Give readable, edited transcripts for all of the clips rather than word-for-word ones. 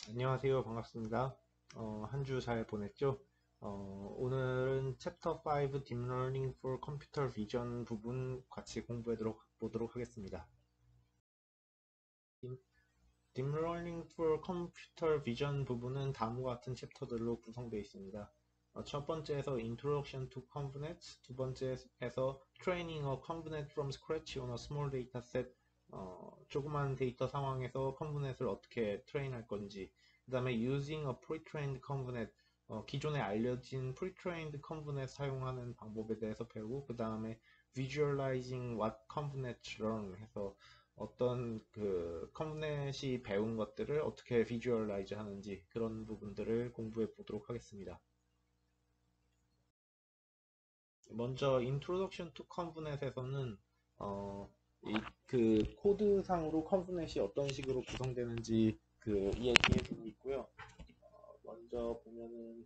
안녕하세요. 반갑습니다. 한 주 잘 보냈죠? 오늘은 챕터 5 Deep Learning for Computer Vision 부분 같이 공부해 보도록 하겠습니다. Deep Learning for Computer Vision 부분은 다음과 같은 챕터들로 구성되어 있습니다. 첫 번째에서 Introduction to Convnets, 두 번째에서 Training a Convnet from Scratch on a Small Dataset, 조그만 데이터 상황에서 컨브넷을 어떻게 트레인할 건지, 그 다음에 Using a Pre-trained Convnet, 기존에 알려진 Pre-trained Convnet 사용하는 방법에 대해서 배우고, 그 다음에 Visualizing what Convnets learn 해서 어떤 그 컨브넷이 배운 것들을 어떻게 비주얼라이즈 하는지 그런 부분들을 공부해 보도록 하겠습니다. 먼저 Introduction to Convnet에서는 그 코드상으로 컨브넷이 어떤 식으로 구성되는지 그 얘기해 주고 있고요. 먼저 보면은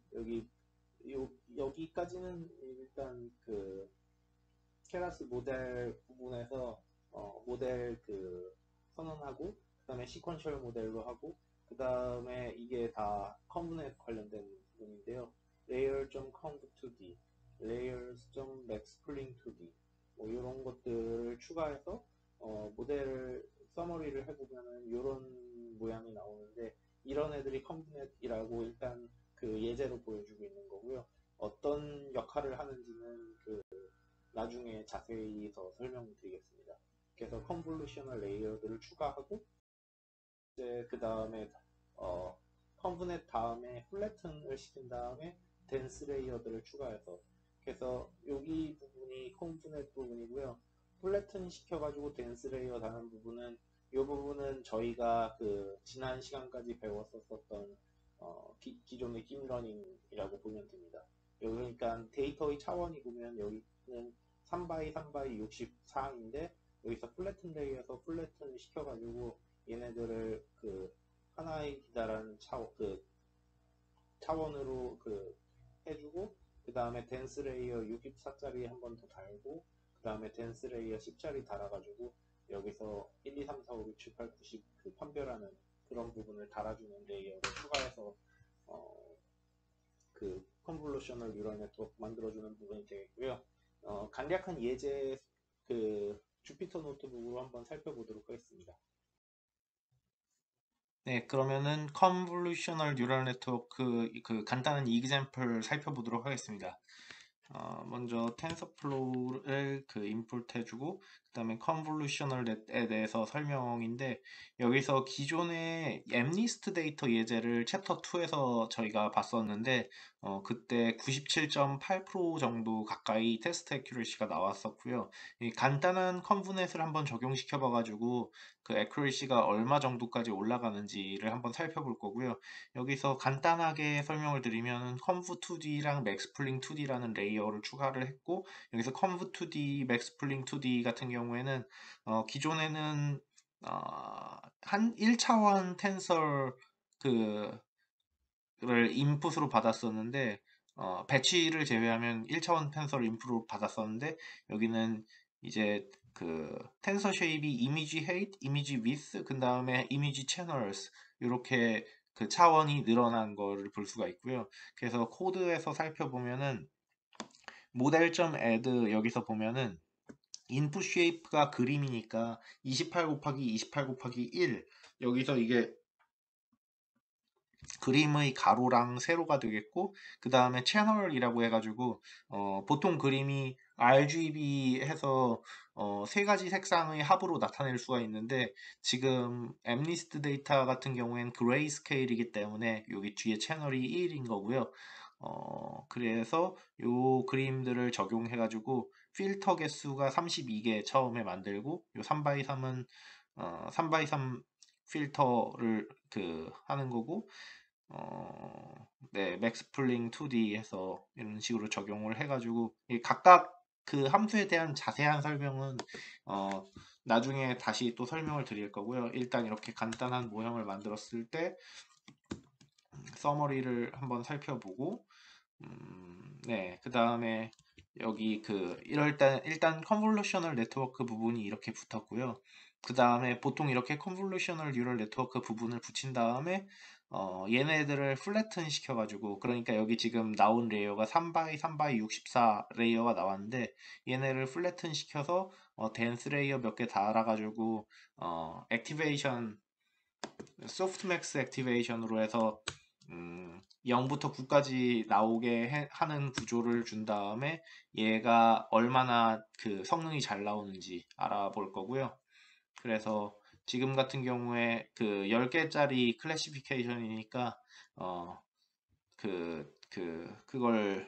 여기까지는 일단 그 케라스 모델 부분에서 모델 그 선언하고, 그 다음에 시퀀셜 모델로 하고, 그 다음에 이게 다 컨브넷 관련된 부분인데요. layer.conv2d, layers.maxpling2d 뭐 이런 것들을 추가해서 모델 서머리를 해보면은 이런 모양이 나오는데, 이런 애들이 컨브넷이라고 일단 그 예제로 보여주고 있는 거고요. 어떤 역할을 하는지는 그 나중에 자세히 더 설명드리겠습니다. 그래서 컨볼루셔널 레이어들을 추가하고, 이제 그 다음에 컨브넷 다음에 플래튼을 시킨 다음에 덴스 레이어들을 추가해서, 그래서 여기 부분이 컨브넷 부분이고요. 플래튼 시켜가지고 덴스 레이어 다는 부분은, 이 부분은 저희가 그 지난 시간까지 배웠었던 기존의 딥러닝이라고 보면 됩니다. 여기 그러니까 데이터의 차원이 보면 여기는 3x 3x 64인데, 여기서 플래튼 레이어에서 플래튼을 시켜가지고 얘네들을 그 하나의 기다란 차원으로 그 해주고, 그 다음에 덴스 레이어 64짜리 한 번 더 달고, 그 다음에 덴스 레이어 10짜리 달아가지고 여기서 1, 2, 3, 4, 5, 6, 7, 8, 90 그 판별하는 그런 부분을 달아주는 레이어를 추가해서 그 컨볼루셔널 뉴럴 네트워크 만들어주는 부분이 되겠고요. 간략한 예제 그 주피터 노트북으로 한번 살펴보도록 하겠습니다. 네, 그러면은 컨볼루셔널 뉴럴 네트워크 그 간단한 이그젬플 살펴보도록 하겠습니다. 먼저 텐서플로우를 그 인풋 해주고, 그 다음에 컨볼루셔널 넷에 대해서 설명인데, 여기서 기존의 엠리스트 데이터 예제를 챕터 2에서 저희가 봤었는데, 그때 97.8% 정도 가까이 테스트 애큐러시가 나왔었고요. 이 간단한 컨브넷을 한번 적용시켜 봐가지고 그 애큐러시가 얼마 정도까지 올라가는지를 한번 살펴볼 거고요. 여기서 간단하게 설명을 드리면 conv2d랑 maxpling2d라는 레이어를 추가를 했고, 여기서 conv2d, maxpling2d 같은 경우에는 기존에는 한 1차원 텐서 를 인풋으로 받았었는데, 배치를 제외하면 1차원 텐서를 인풋으로 받았었는데, 여기는 이제 그 텐서 쉐입이 이미지 헤이트, 이미지 위스, 그 다음에 이미지 채널스 이렇게 그 차원이 늘어난 거를 볼 수가 있고요. 그래서 코드에서 살펴보면은 model.add 여기서 보면은 인풋 쉐이프가 그림이니까 28 곱하기 28 곱하기 1, 여기서 이게 그림의 가로랑 세로가 되겠고, 그 다음에 채널이라고 해가지고 보통 그림이 RGB 해서 세 가지 색상의 합으로 나타낼 수가 있는데, 지금 엠리스트 데이터 같은 경우엔 그레이 스케일이기 때문에 여기 뒤에 채널이 1인 거고요. 그래서 요 그림들을 적용해가지고 필터 개수가 32개 처음에 만들고, 요 3x3은 3x3 필터를 그 하는 거고, 네, 맥스플링 2D 해서 이런 식으로 적용을 해가지고, 각각 그 함수에 대한 자세한 설명은 나중에 다시 또 설명을 드릴 거고요. 일단 이렇게 간단한 모형을 만들었을 때 서머리를 한번 살펴보고, 네, 그 다음에 여기 그 일단 컨볼루셔널 네트워크 부분이 이렇게 붙었고요. 그 다음에 보통 이렇게 컨볼루셔널 뉴럴 네트워크 부분을 붙인 다음에 얘네들을 플래튼 시켜가지고, 그러니까 여기 지금 나온 레이어가 3x 3x 64 레이어가 나왔는데, 얘네를 플래튼 시켜서 덴스 레이어 몇 개 달아가지고 액티베이션, 소프트맥스 액티베이션으로 해서 0부터 9까지 나오게 하는 구조를 준 다음에 얘가 얼마나 그 성능이 잘 나오는지 알아볼 거고요. 그래서 지금 같은 경우에 그 10개짜리 클래시피케이션이니까 그걸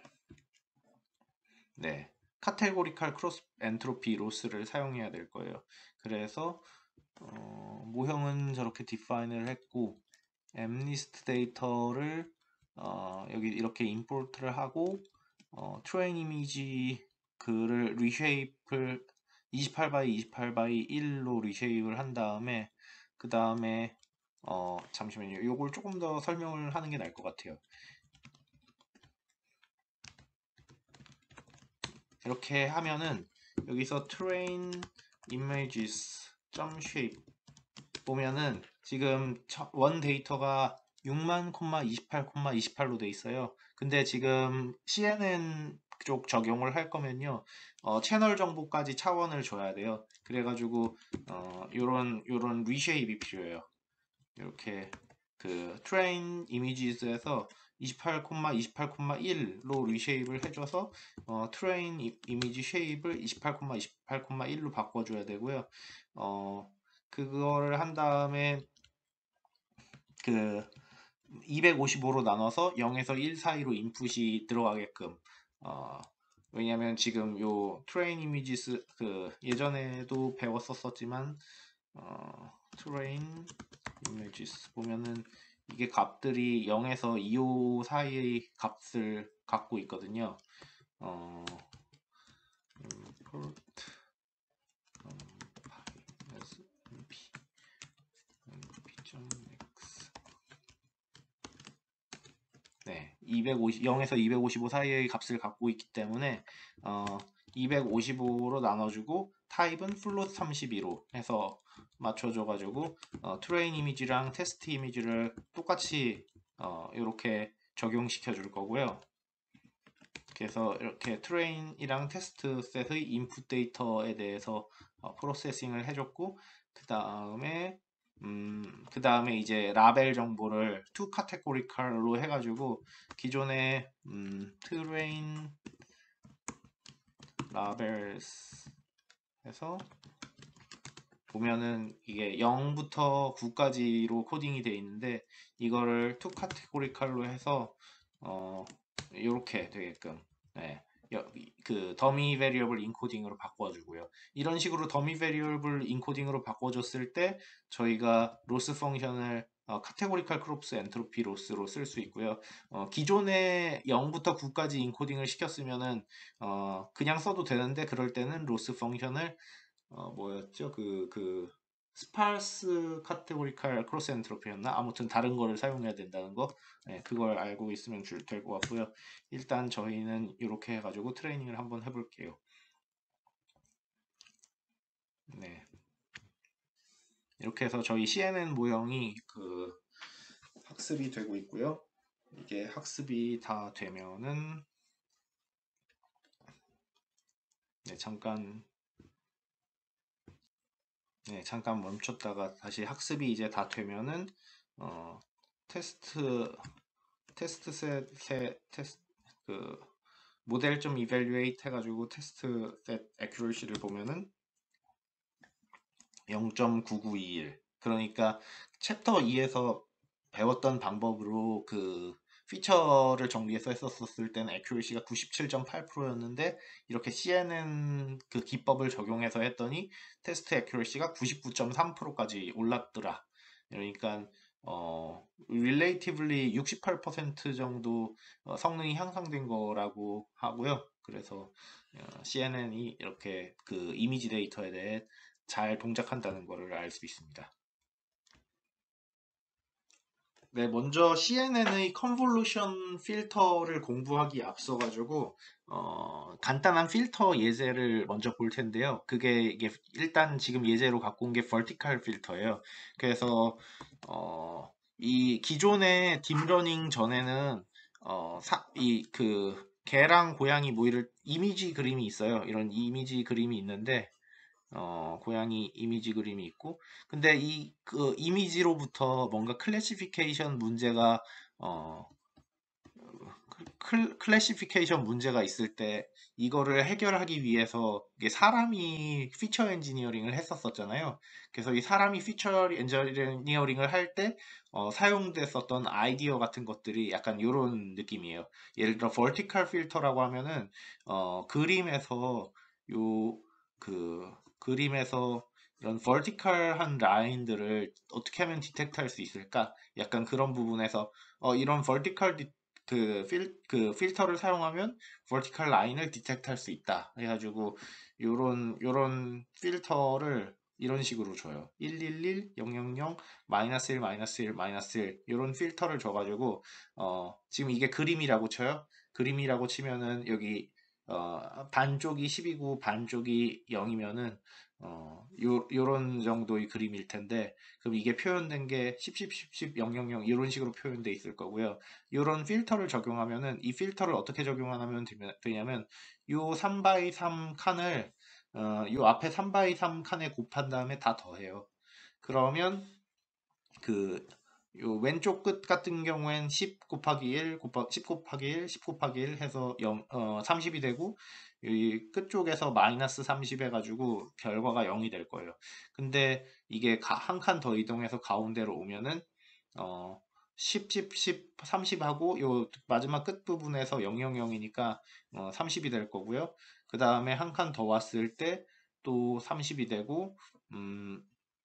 네, 카테고리칼 크로스 엔트로피 로스를 사용해야 될 거예요. 그래서 모형은 저렇게 디파인을 했고, 엠리스트 데이터를 여기 이렇게 임포트를 하고, 트레인 이미지 그를 리쉐이프를 28x 28x 1로 리쉐이프를 한 다음에, 그 다음에 잠시만요. 요걸 조금 더 설명을 하는 게 나을 것 같아요. 이렇게 하면은 여기서 train images .shape 보면은 지금 원 데이터가 6만, 28, 28로 돼 있어요. 근데 지금 CNN 쪽 적용을 할 거면요, 채널 정보까지 차원을 줘야 돼요. 그래가지고 요런 리쉐입이 필요해요. 이렇게 그 트레인 이미지스에서 28, 28,1로 리쉐입을 해줘서 트레인 이미지 쉐입을 28, 28,1로 바꿔줘야 되고요. 그거를 한 다음에 그 255로 나눠서 0에서 1 사이로 인풋이 들어가게끔, 왜냐면 지금 요 트레인 이미지스 그 예전에도 배웠었지만 트레인 이미지스 보면은 이게 값들이 0에서 2호 사이의 값을 갖고 있거든요. import np.x 네, 0에서 255 사이의 값을 갖고 있기 때문에 255로 나눠주고 타입은 플롯 32로 해서 맞춰줘가지고 트레인 이미지랑 테스트 이미지를 똑같이 이렇게 적용시켜 줄 거고요. 그래서 이렇게 트레인이랑 테스트 셋의 인풋 데이터에 대해서 프로세싱을 해줬고, 그 다음에 이제 라벨 정보를 투 카테고리칼로 해가지고 기존에 트레인 라벨스 해서 보면은 이게 0부터 9까지로 코딩이 되어 있는데, 이거를 투 카테고리칼로 해서 이렇게 되게끔, 네, 그 더미 베리어블 인코딩으로 바꿔주고요. 이런 식으로 더미 베리어블 인코딩으로 바꿔줬을 때 저희가 로스 펑션을 카테고리칼 크롭스 엔트로피 로스로 쓸 수 있고요. 기존에 0부터 9까지 인코딩을 시켰으면은 그냥 써도 되는데, 그럴 때는 로스 펑션을 뭐였죠? 스파스 카테고리칼 크로스 엔트로피였나? 아무튼 다른 거를 사용해야 된다는 거, 네, 그걸 알고 있으면 될 것 같고요. 일단 저희는 이렇게 해가지고 트레이닝을 한번 해볼게요. 네, 이렇게 해서 저희 CNN 모형이 학습이 되고 있고요. 이게 학습이 다 되면은, 네, 잠깐 멈췄다가 다시 학습이 이제 다 되면은 테스트 테스트 모델 좀 evaluate 해가지고 테스트 셋 accuracy를 보면은 0.9921. 그러니까 챕터 2에서 배웠던 방법으로 그 피처를 정리해서 했었을 때는 accuracy가 97.8%였는데, 이렇게 CNN 그 기법을 적용해서 했더니 테스트 accuracy가 99.3%까지 올랐더라. 그러니까 relatively 68% 정도 성능이 향상된 거라고 하고요. 그래서 CNN이 이렇게 그 이미지 데이터에 대해 잘 동작한다는 것을 알 수 있습니다. 네, 먼저 CNN의 컨볼루션 필터를 공부하기 앞서가지고, 간단한 필터 예제를 먼저 볼 텐데요. 이게 일단 지금 예제로 갖고 온 게 vertical 필터예요. 그래서, 이 기존의 딥러닝 전에는, 개랑 고양이 뭐 이런 이미지 그림이 있어요. 이런 이미지 그림이 있는데, 고양이 이미지 그림이 있고, 근데 그 이미지로부터 뭔가 클래시피케이션 문제가, 어, 클래시피케이션 문제가 있을 때, 이거를 해결하기 위해서, 이게 사람이 피처 엔지니어링을 했었잖아요. 그래서 이 사람이 피처 엔지니어링을 할 때, 사용됐었던 아이디어 같은 것들이 약간 이런 느낌이에요. 예를 들어, vertical 필터라고 하면은, 그림에서, 요, 그림에서 이런 vertical한 라인들을 어떻게 하면 디텍트 할 수 있을까? 약간 그런 부분에서, 이런 vertical 그 필터를 사용하면 vertical 라인을 디텍트 할 수 있다. 해가지고, 요런 필터를 이런 식으로 줘요. 111, 000, 마이너스 1, 마이너스 1, 마이너스 1. 요런 필터를 줘가지고, 지금 이게 그림이라고 쳐요. 그림이라고 치면은 여기, 반쪽이 10이고 반쪽이 0이면은, 요런 정도의 그림일 텐데, 그럼 이게 표현된 게 10, 10, 10, 10, 0, 0, 0 이런 식으로 표현돼 있을 거고요. 이런 필터를 적용하면은 이 필터를 어떻게 적용하면 되냐면 요 3x3 칸을 요 앞에 3x3 칸에 곱한 다음에 다 더해요. 그러면 그 요 왼쪽 끝 같은 경우엔 10 곱하기 1, 10 곱하기 1, 10 곱하기 1 해서 30이 되고, 이 끝쪽에서 마이너스 30 해가지고 결과가 0이 될 거예요. 근데 이게 한 칸 더 이동해서 가운데로 오면은, 어, 10, 10, 10, 30 하고 요 마지막 끝 부분에서 000이니까 30이 될 거고요. 그 다음에 한 칸 더 왔을 때 또 30이 되고, 음,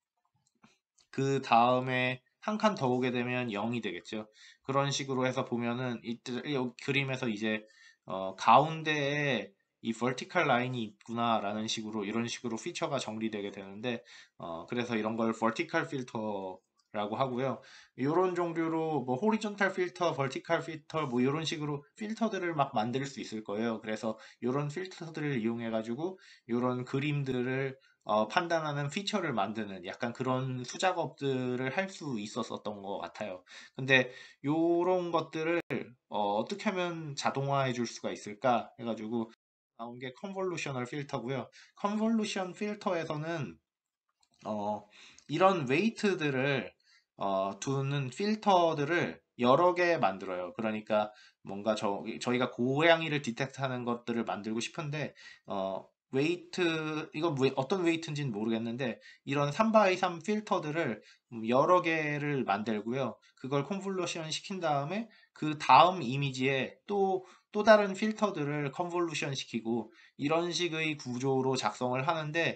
그 다음에 한 칸 더 오게 되면 0이 되겠죠. 그런 식으로 해서 보면은 이 그림에서 이제 가운데에 이 vertical 라인이 있구나라는 식으로 이런 식으로 피처가 정리되게 되는데, 그래서 이런 걸 vertical 필터라고 하고요. 이런 종류로 뭐 horizontal 필터, vertical 필터 뭐 이런 식으로 필터들을 막 만들 수 있을 거예요. 그래서 이런 필터들을 이용해 가지고 이런 그림들을 판단하는 피처를 만드는 약간 그런 수작업들을 할 수 있었었던 것 같아요. 근데 요런 것들을 떻게 하면 자동화해 줄 수가 있을까 해가지고 나온 게 컨볼루셔널 필터고요. 컨볼루션 필터에서는 어, 이런 웨이트들을 두는 필터들을 여러 개 만들어요. 그러니까 뭔가 저희가 고양이를 디텍트하는 것들을 만들고 싶은데 웨이트 이거 어떤 웨이트인지는 모르겠는데 이런 3x3 필터들을 여러 개를 만들고요. 그걸 컨볼루션 시킨 다음에 그 다음 이미지에 또 다른 필터들을 컨볼루션 시키고 이런 식의 구조로 작성을 하는데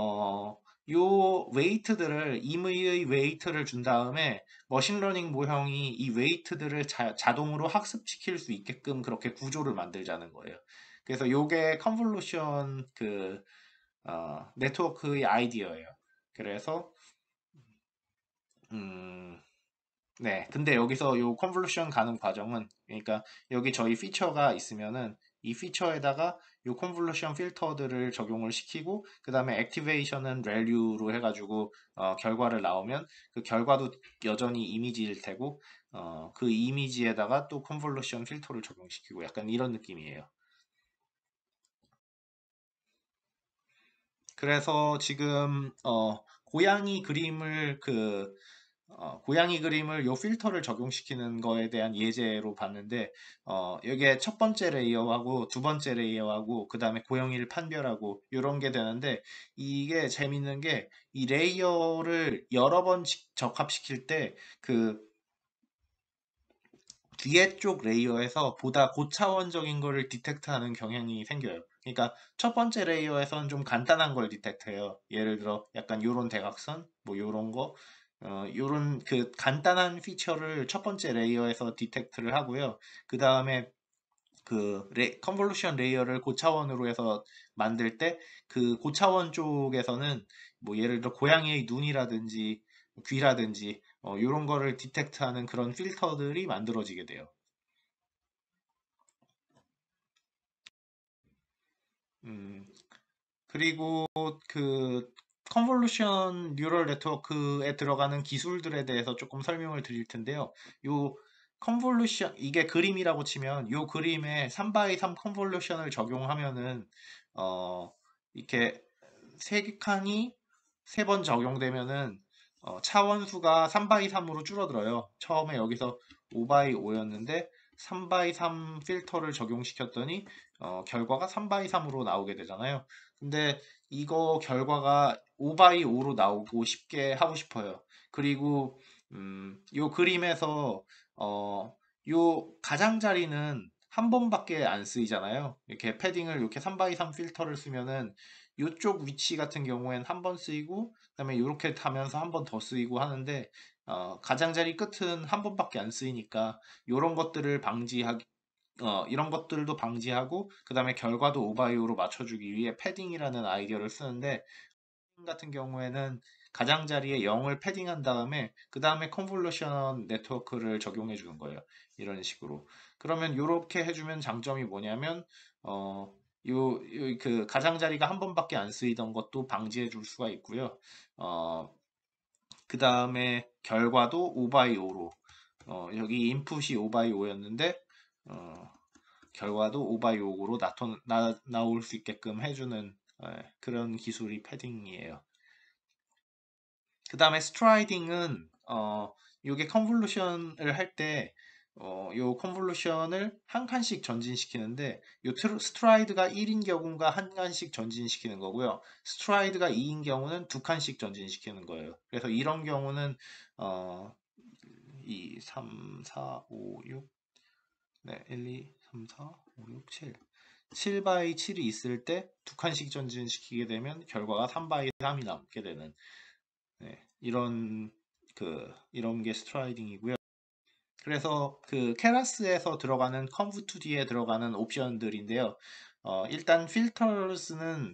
요 웨이트들을 임의의 웨이트를 준 다음에 머신러닝 모형이 이 웨이트들을 자동으로 학습시킬 수 있게끔 그렇게 구조를 만들자는 거예요. 그래서 요게 컨볼루션 네트워크의 아이디어예요. 그래서 음, 네. 근데 여기서 요 컨볼루션 가는 과정은, 그러니까 여기 저희 피처가 있으면은 이 피처에다가 요 컨볼루션 필터들을 적용을 시키고 그 다음에 액티베이션은 밸류로 해가지고 결과를 나오면 그 결과도 여전히 이미지일 테고 그 이미지에다가 또 컨볼루션 필터를 적용시키고 약간 이런 느낌이에요. 그래서 지금 고양이 그림을 요 필터를 적용시키는 거에 대한 예제로 봤는데, 여기에 첫 번째 레이어하고 두 번째 레이어하고 그 다음에 고양이를 판별하고 이런 게 되는데, 이게 재밌는 게 이 레이어를 여러 번 적합시킬 때 그 뒤에 쪽 레이어에서 보다 고차원적인 거를 디텍트하는 경향이 생겨요. 그러니까 첫 번째 레이어에서는 좀 간단한 걸 디텍트해요. 예를 들어 약간 요런 대각선, 뭐 요런 거, 요런 그 간단한 피처를 첫 번째 레이어에서 디텍트를 하고요. 그 다음에 컨볼루션 레이어를 고차원으로 해서 만들 때 그 고차원 쪽에서는 뭐 예를 들어 고양이의 눈이라든지 귀라든지 이런 거를 디텍트하는 그런 필터들이 만들어지게 돼요. 음, 그리고 그 컨볼루션 뉴럴 네트워크에 들어가는 기술들에 대해서 조금 설명을 드릴 텐데요. 요 컨볼루션 이게 그림이라고 치면 요 그림에 3x3 컨볼루션을 적용하면은 어 이렇게 세 칸이 세 번 적용되면은 차원수가 3x3으로 줄어들어요. 처음에 여기서 5x5였는데 3x3 필터를 적용시켰더니 결과가 3x3으로 나오게 되잖아요. 근데 이거 결과가 5x5로 나오고 쉽게 하고 싶어요. 그리고 요 그림에서 요 가장자리는 한 번밖에 안 쓰이잖아요. 이렇게 패딩을 이렇게 3x3 필터를 쓰면은 요쪽 위치 같은 경우엔 한 번 쓰이고 그다음에 이렇게 타면서 한 번 더 쓰이고 하는데 가장자리 끝은 한 번밖에 안 쓰이니까 요런 것들을 방지하기 이런 것들도 방지하고 그다음에 결과도 오바이오로 맞춰주기 위해 패딩이라는 아이디어를 쓰는데 패딩 같은 경우에는 가장자리에 0을 패딩한 다음에 그 다음에 컨볼루션 네트워크를 적용해 주는 거예요. 이런 식으로. 그러면 이렇게 해주면 장점이 뭐냐면 그 가장자리가 한 번밖에 안 쓰이던 것도 방지해 줄 수가 있고요. 그 다음에 결과도 5x5로 여기 인풋이 5x5였는데 결과도 5x5로 나올 수 있게끔 해주는 그런 기술이 패딩이에요. 그 다음에 스트라이딩은 이게 컨볼루션을 할 때 요 컨볼루션을 한 칸씩 전진시키는데 요 스트라이드가 1인 경우가 한 칸씩 전진시키는 거고요. 스트라이드가 2인 경우는 두 칸씩 전진시키는 거예요. 그래서 이런 경우는 2, 3, 4, 5, 6 네, 1, 2, 3, 4, 5, 6, 7 7x 7이 있을 때 두 칸씩 전진시키게 되면 결과가 3x 3이 남게 되는 네, 이런 게 스트라이딩이고요. 그래서 그 케라스에서 들어가는 컨브2D에 들어가는 옵션들인데요. 일단 필터스는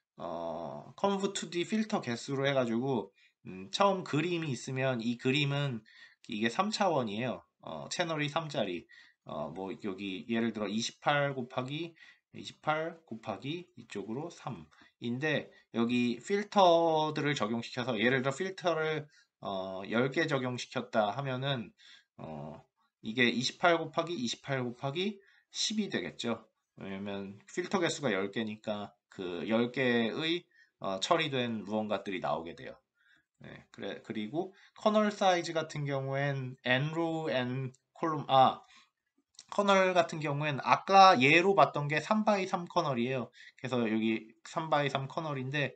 컨브2D 필터 개수로 해가지고 처음 그림이 있으면 이 그림은 이게 3차원이에요. 채널이 3짜리. 뭐 여기 예를 들어 28 곱하기 28 곱하기 이쪽으로 3인데 여기 필터들을 적용시켜서 예를 들어 필터를 10개 적용시켰다 하면은 이게 28 곱하기 28 곱하기 10이 되겠죠. 왜냐면 필터 개수가 10개니까 그 10개의 처리된 무언가들이 나오게 돼요. 네, 그리고 커널 사이즈 같은 경우엔 n로 n 콜럼 커널 같은 경우엔 아까 예로 봤던 게 3x3 커널이에요. 그래서 여기 3x3 커널인데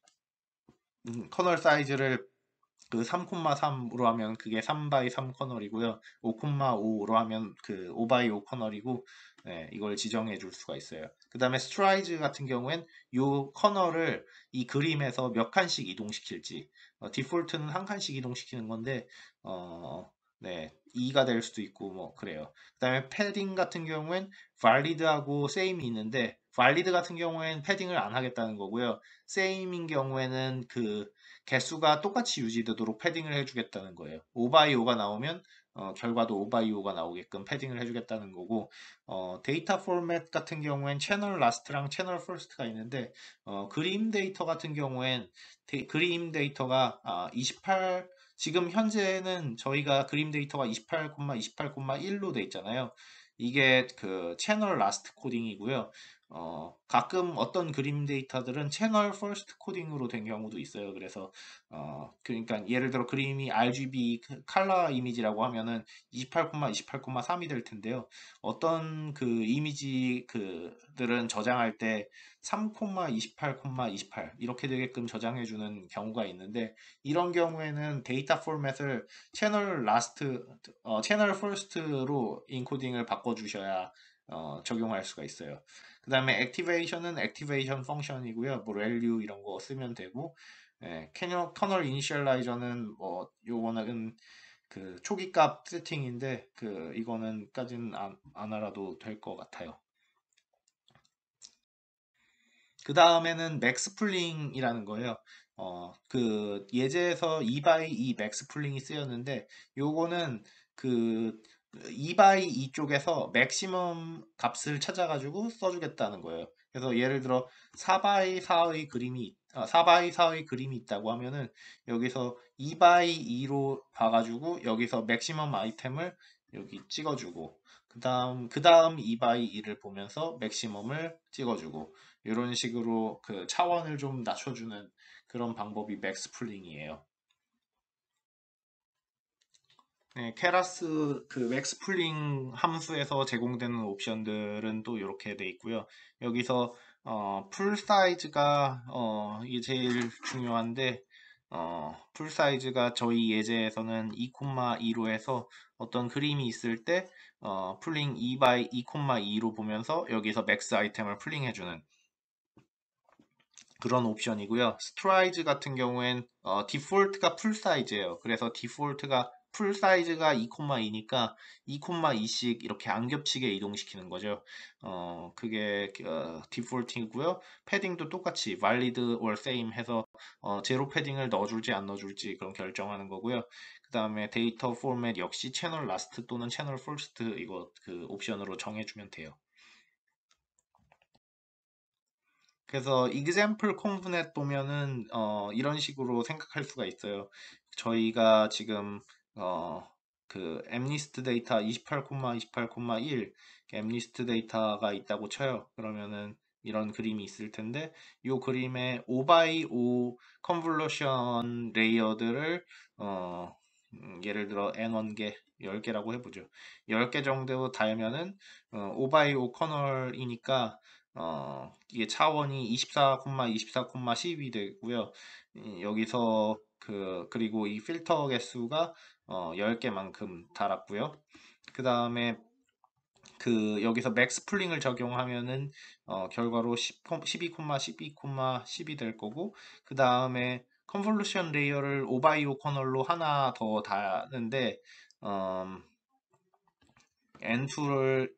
커널 사이즈를 그 3,3으로 하면 그게 3x3 커널이고요. 5,5로 하면 그 5x5 커널이고 네, 이걸 지정해 줄 수가 있어요. 그 다음에 스트라이즈 같은 경우엔 이 커널을 이 그림에서 몇 칸씩 이동시킬지 디폴트는 한 칸씩 이동시키는 건데 네, 2가 될 수도 있고 뭐 그래요. 그 다음에 패딩 같은 경우엔 valid하고 same이 있는데 valid 같은 경우엔 패딩을 안 하겠다는 거고요. same인 경우에는 그 개수가 똑같이 유지되도록 패딩을 해주겠다는 거예요. 5x5가 나오면 결과도 5x5가 나오게끔 패딩을 해주겠다는 거고 데이터 포맷 같은 경우엔 채널 라스트랑 채널 퍼스트가 있는데 그림 데이터 같은 경우엔 그림 데이터가 28 지금 현재는 저희가 그림 데이터가 28,28,1로 돼 있잖아요. 이게 그 채널 라스트 코딩이고요. 가끔 어떤 그림 데이터들은 채널 퍼스트 코딩으로 된 경우도 있어요. 그래서 그러니까 예를 들어 그림이 RGB 컬러 이미지라고 하면은 28,28,3이 될 텐데요. 어떤 그 이미지 그들은 저장할 때 3,28,28 이렇게 되게끔 적용해 주는 경우가 있는데 이런 경우에는 데이터 포맷을 채널 퍼스트로 인코딩을 바꿔 주셔야 적용할 수가 있어요. 그 다음에 액티베이션은 액티베이션 펑션이고요. 뭐 렐류 이런 거 쓰면 되고 커널 이니셜라이저는 뭐 요거는 그 초기값 세팅인데 그 이거는까지는 안 알아도 될 것 같아요. 그 다음에는 맥스플링이라는 거예요. 그 예제에서 2x2 맥스 풀링이 쓰였는데 요거는 그 2x2 쪽에서 맥시멈 값을 찾아가지고 써주겠다는 거예요. 그래서 예를 들어 4x4의 그림이 4x4의 그림이 있다고 하면은 여기서 2x2로 봐가지고 여기서 맥시멈 아이템을 여기 찍어주고 그 다음 2x2를 보면서 맥시멈을 찍어주고 이런 식으로 그 차원을 좀 낮춰주는 그런 방법이 맥스 풀링이에요. 네, 케라스 그 맥스 풀링 함수에서 제공되는 옵션들은 또 이렇게 돼 있고요. 여기서 풀 사이즈가 이게 제일 중요한데 풀 사이즈가 저희 예제에서는 2,2로 해서 어떤 그림이 있을 때 풀링 2x 2,2로 보면서 여기서 맥스 아이템을 풀링해주는 그런 옵션이고요. 스트라이즈 같은 경우엔 디폴트가 풀 사이즈예요. 그래서 디폴트가 풀 사이즈가 2,2니까 2,2씩 이렇게 안 겹치게 이동시키는 거죠. 그게 디폴트이고요. 패딩도 똑같이 valid or same 해서 제로 패딩을 넣어줄지 안 넣어줄지 그런 결정하는 거고요. 그 다음에 데이터 포맷 역시 채널 라스트 또는 채널 퍼스트 이거 그 옵션으로 정해주면 돼요. 그래서 example component 보면은 이런 식으로 생각할 수가 있어요. 저희가 지금 그 mlist 데이터 28,28,1 mlist 데이터가 있다고 쳐요. 그러면은 이런 그림이 있을 텐데 이 그림에 5x5 컨볼루션 레이어들을 예를 들어 n1개 10개라고 해보죠. 10개 정도 달면은 5x5 커널이니까 이게 차원이 24, 24, 12 되고요. 여기서 그리고 이 필터 개수가 10개만큼 달았고요. 그 다음에 여기서 맥스 풀링을 적용하면은 결과로 10, 12, 12, 12 될 거고 그 다음에 컨볼루션 레이어를 5x5 커널로 하나 더 다는데 n2를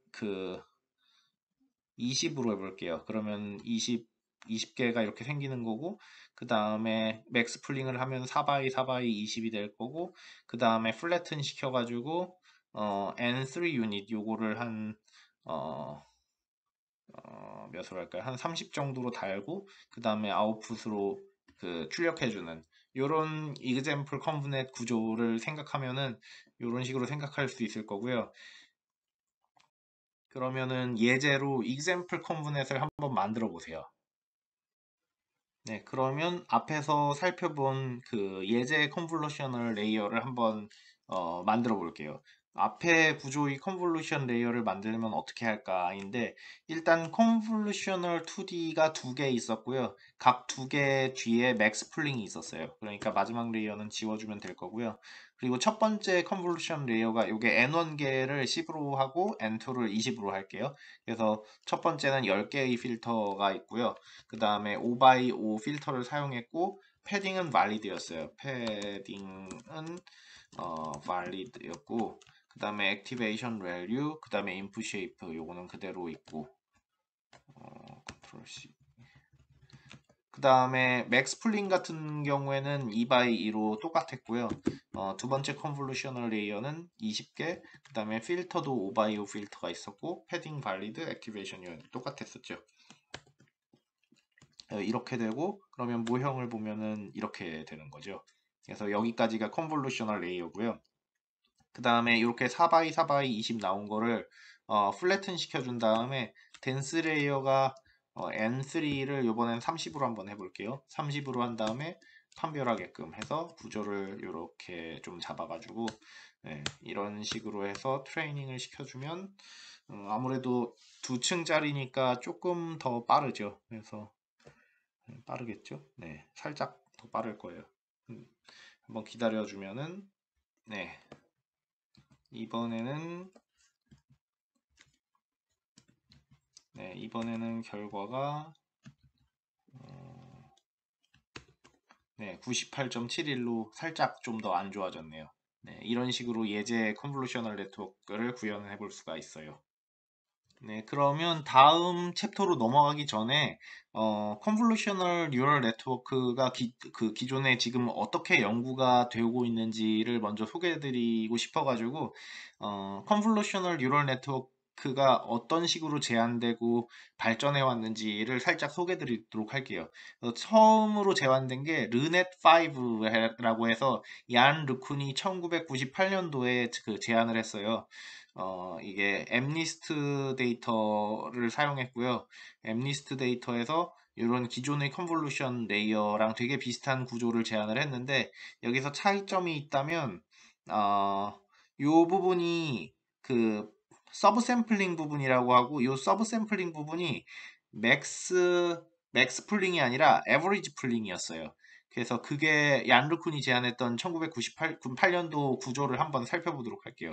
20으로 해볼게요. 그러면 20개가 이렇게 생기는 거고, 그 다음에 맥스 풀링을 하면 4x 4x 20이 될 거고, 그 다음에 플래튼 시켜가지고, N3 유닛 요거를 몇으로 할까요? 한 30 정도로 달고, 그 다음에 아웃풋으로 출력해주는 요런 example component 구조를 생각하면은 요런 식으로 생각할 수 있을 거고요. 그러면은 예제로 example component을 한번 만들어 보세요. 네, 그러면 앞에서 살펴본 예제 컨볼루셔널 레이어를 한번 만들어 볼게요. 앞에 구조의 컨볼루션 레이어를 만들면 어떻게 할까인데 일단 컨볼루셔널 2D가 두 개 있었고요. 각 두 개 뒤에 맥스 풀링이 있었어요. 그러니까 마지막 레이어는 지워주면 될 거고요. 그리고 첫 번째 컨볼루션 레이어가 이게 N1개를 10으로 하고 N2를 20으로 할게요. 그래서 첫 번째는 10개의 필터가 있고요. 그 다음에 5x5 필터를 사용했고 패딩은 valid였어요. 패딩은 valid였고 그 다음에 activation value 그 다음에 input shape 요거는 그대로 있고 컨트롤 C 그 다음에 맥스 풀링 같은 경우에는 2x2로 똑같았고요. 두 번째 컨볼루셔널 레이어는 20개, 그 다음에 필터도 5x5 필터가 있었고, 패딩 발리드, 액티베이션 유닛 똑같았었죠. 이렇게 되고 그러면 모형을 보면은 이렇게 되는 거죠. 그래서 여기까지가 컨볼루셔널 레이어고요. 그 다음에 이렇게 4x 4x 20 나온 거를 플래튼 시켜준 다음에 덴스 레이어가 N3를 이번엔 30으로 한번 해볼게요. 30으로 한 다음에 판별하게끔 해서 구조를 이렇게 좀 잡아가지고 네, 이런 식으로 해서 트레이닝을 시켜주면 아무래도 두 층짜리니까 조금 더 빠르죠. 그래서 빠르겠죠? 네, 살짝 더 빠를 거예요. 한번 기다려주면은, 네, 이번에는, 이번에는 결과가, 네, 98.71로 살짝 좀 더 안 좋아졌네요. 네, 이런 식으로 예제 컨볼루셔널 네트워크를 구현해 볼 수가 있어요. 네, 그러면 다음 챕터로 넘어가기 전에 컨볼루셔널 뉴럴 네트워크가 그 기존에 지금 어떻게 연구가 되고 있는지를 먼저 소개해드리고 싶어가지고 컨볼루셔널 뉴럴 네트워크가 어떤 식으로 제안되고 발전해 왔는지를 살짝 소개해드리도록 할게요. 처음으로 제안된 게 르넷5라고 해서 얀 르쿤이 1998년도에 그 제안을 했어요. 이게 엠니스트 데이터를 사용했고요. 엠니스트 데이터에서 이런 기존의 컨볼루션 레이어랑 되게 비슷한 구조를 제안을 했는데 여기서 차이점이 있다면 요 부분이 그 서브 샘플링 부분이라고 하고 요 서브 샘플링 부분이 맥스 맥스 풀링이 아니라 에버리지 풀링이었어요. 그래서 그게 얀루쿤이 제안했던 1998년도 구조를 한번 살펴보도록 할게요.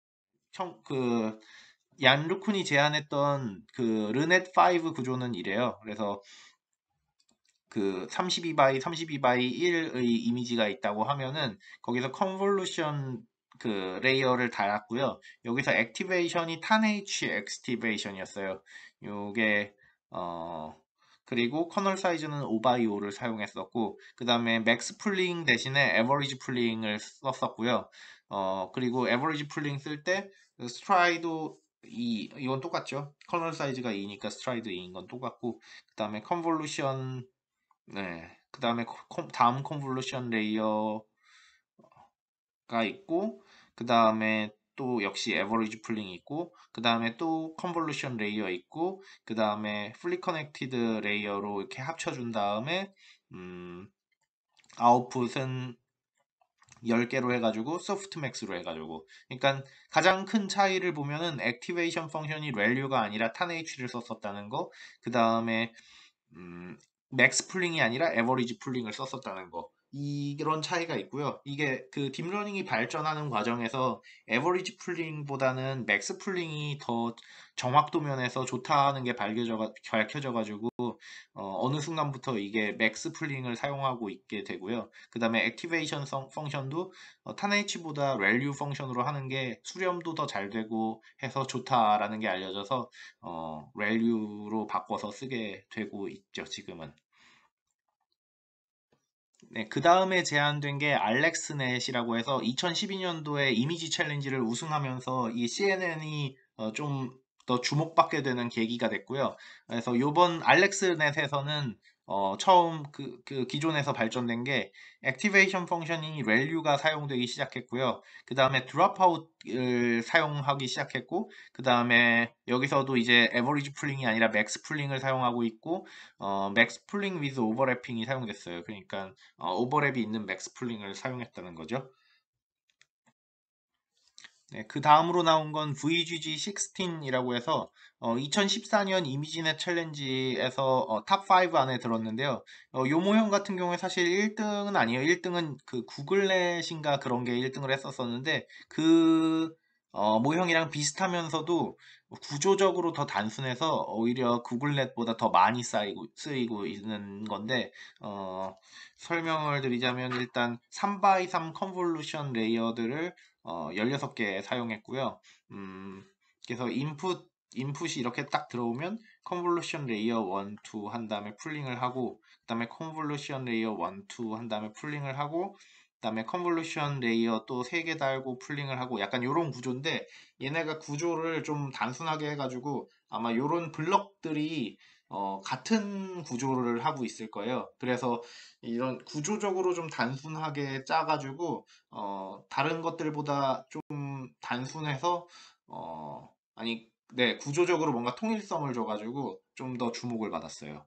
그 얀루쿤이 제안했던 그 르넷 5 구조는 이래요. 그래서 그 32바이 32바이 1의 이미지가 있다고 하면은 거기서 컨볼루션 그 레이어를 달았고요. 여기서 액티베이션이 탄H 액티베이션이었어요. 요게 어 그리고 커널 사이즈는 5바이5를 사용했었고 그 다음에 맥스 풀링 대신에 에버리지 풀링을 썼었고요. 그리고 에버리지 풀링 쓸 때 스트라이드 이건 똑같죠. 커널 사이즈가 2니까 스트라이드 2인 건 똑같고 그 다음에 컨볼루션 네. 그 다음에 다음 컨볼루션 레이어가 있고, 그 다음에 또 역시 에버리지 풀링이 있고, 그 다음에 또 컨볼루션 레이어 있고, 그 다음에 풀리 커넥티드 레이어로 이렇게 합쳐준 다음에, 아웃풋은 10개로 해가지고, 소프트맥스로 해가지고. 그러니까 가장 큰 차이를 보면은 액티베이션 펑션이 밸류가 아니라 탄H를 썼었다는 거, 그 다음에 맥스 풀링이 아니라 에버리지 풀링을 썼었다는 거. 이런 차이가 있고요. 이게 그 딥러닝이 발전하는 과정에서 에버리지 풀링보다는 맥스 풀링이 더 정확도 면에서 좋다는 게 밝혀져가지고 어느 순간부터 이게 맥스 풀링을 사용하고 있게 되고요. 그 다음에 액티베이션 펑션도 탄H보다 밸류 펑션으로 하는 게 수렴도 더 잘 되고 해서 좋다라는 게 알려져서 밸류로 바꿔서 쓰게 되고 있죠, 지금은. 네, 그 다음에 제안된 게 알렉스넷이라고 해서 2012년도에 이미지 챌린지를 우승하면서 이 CNN이 좀 더 주목받게 되는 계기가 됐고요. 그래서 요번 알렉스넷에서는 처음 그 기존에서 발전된 게 액티베이션 펑션이 밸류가 사용되기 시작했고요. 그 다음에 드롭아웃을 사용하기 시작했고, 그 다음에 여기서도 이제 에버리지 풀링이 아니라 맥스 풀링을 사용하고 있고, 맥스 풀링 위즈 오버래핑이 사용됐어요. 그러니까 오버랩이 있는 맥스 풀링을 사용했다는 거죠. 네, 그 다음으로 나온 건 VGG16이라고 해서 2014년 이미지넷 챌린지에서 탑5 안에 들었는데요. 요 모형 같은 경우에 사실 1등은 아니에요. 1등은 그 구글넷인가 그런 게 1등을 했었었는데 그 모형이랑 비슷하면서도 구조적으로 더 단순해서 오히려 구글넷보다 더 많이 쓰이고 있는 건데 설명을 드리자면 일단 3x3 컨볼루션 레이어들을 16개 사용했고요. 그래서 인풋이 이렇게 딱 들어오면 컨볼루션 레이어 1, 2 한 다음에 풀링을 하고 그 다음에 컨볼루션 레이어 1, 2 한 다음에 풀링을 하고 그 다음에 컨볼루션 레이어 또 3개 달고 풀링을 하고 약간 요런 구조인데 얘네가 구조를 좀 단순하게 해가지고 아마 요런 블럭들이 같은 구조를 하고 있을 거예요. 그래서 이런 구조적으로 좀 단순하게 짜가지고 다른 것들보다 좀 단순해서 아니 네 구조적으로 뭔가 통일성을 줘가지고 좀 더 주목을 받았어요.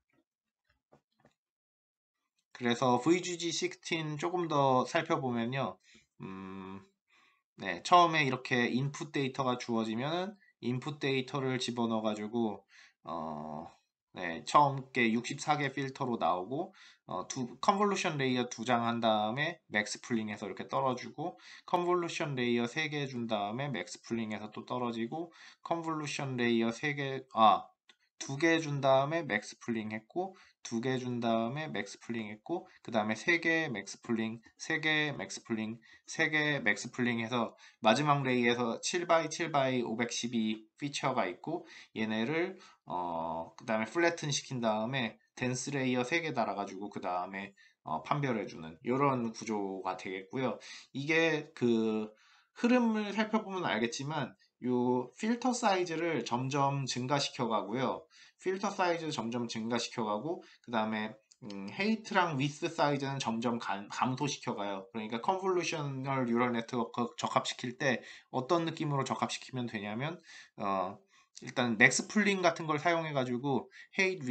그래서 VGG16 조금 더 살펴보면요. 음, 네, 처음에 이렇게 인풋 데이터가 주어지면은 인풋 데이터를 집어넣어가지고 네, 처음 게 64개 필터로 나오고 컨볼루션 레이어 2장 한 다음에 맥스 풀링해서 이렇게 떨어지고 컨볼루션 레이어 3개 준 다음에 맥스 풀링해서 또 떨어지고 컨볼루션 레이어 3개 두 개 준 다음에 맥스 풀링 했고, 두 개 준 다음에 맥스 풀링 했고, 그 다음에 세 개 맥스 풀링, 세 개 맥스 풀링, 세 개 맥스 풀링 해서 마지막 레이에서 7x7x 512 피처가 있고, 얘네를 그 다음에 플래튼 시킨 다음에 덴스 레이어 3개 달아가지고 그 다음에 판별해주는 이런 구조가 되겠고요. 이게 그 흐름을 살펴보면 알겠지만 요 필터 사이즈를 점점 증가시켜 가고요. 필터 사이즈 점점 증가시켜 가고 그 다음에 헤이트랑 위스 사이즈는 점점 감소시켜 가요. 그러니까 컨볼루셔널 뉴럴 네트워크 적합시킬 때 어떤 느낌으로 적합시키면 되냐면 일단 맥스 풀링 같은 걸 사용해 가지고 헤이트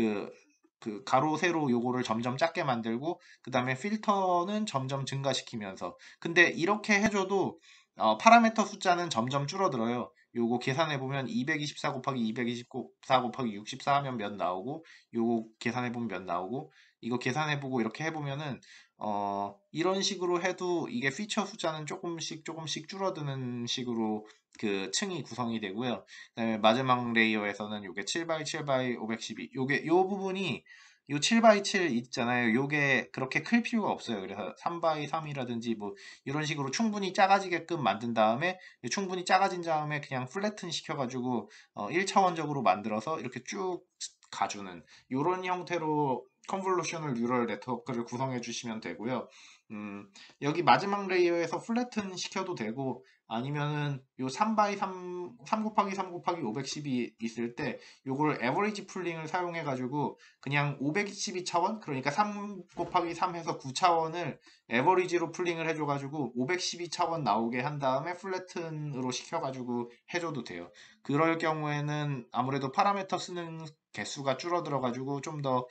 그 가로 세로 요거를 점점 작게 만들고 그 다음에 필터는 점점 증가시키면서 근데 이렇게 해줘도 파라미터 숫자는 점점 줄어들어요. 요거 계산해보면 224 곱하기 224 곱하기 64 하면 몇 나오고 요거 계산해보면 몇 나오고 이거 계산해보고 이렇게 해보면은 이런 식으로 해도 이게 피처 숫자는 조금씩 줄어드는 식으로 그 층이 구성이 되고요. 그다음에 마지막 레이어에서는 요게 7x7x 512 요게 요 부분이 요 7x7 있잖아요. 요게 그렇게 클 필요가 없어요. 그래서 3x3이라든지 뭐 이런 식으로 충분히 작아지게끔 만든 다음에 충분히 작아진 다음에 그냥 플래튼 시켜가지고 1차원적으로 만들어서 이렇게 쭉 가주는 이런 형태로 컨볼루셔널 뉴럴 네트워크를 구성해 주시면 되고요. 여기 마지막 레이어에서 플래튼 시켜도 되고 아니면은 요 3x3 3 곱하기 3 곱하기 512 있을 때 요걸 에버리지 풀링을 사용해 가지고 그냥 512차원 그러니까 3 곱하기 3 해서 9차원을 에버리지로 풀링을 해줘가지고 512차원 나오게 한 다음에 플래튼으로 시켜가지고 해줘도 돼요. 그럴 경우에는 아무래도 파라미터 쓰는 개수가 줄어들어가지고 좀 더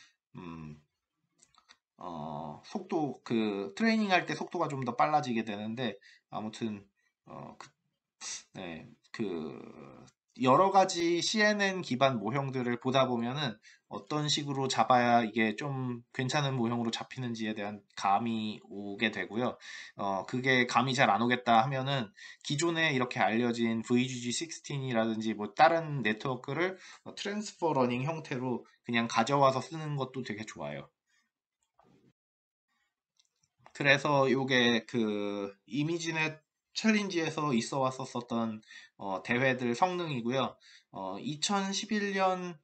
속도 트레이닝 할 때 속도가 좀 더 빨라지게 되는데 아무튼 어, 그, 네, 여러 가지 CNN 기반 모형들을 보다 보면은 어떤 식으로 잡아야 이게 좀 괜찮은 모형으로 잡히는지에 대한 감이 오게 되고요. 그게 감이 잘 안 오겠다 하면은 기존에 이렇게 알려진 VGG16이라든지 뭐 다른 네트워크를 트랜스퍼 러닝 형태로 그냥 가져와서 쓰는 것도 되게 좋아요. 그래서 요게 이미지넷 챌린지에서 있어 왔었던 대회들 성능이고요. 2011년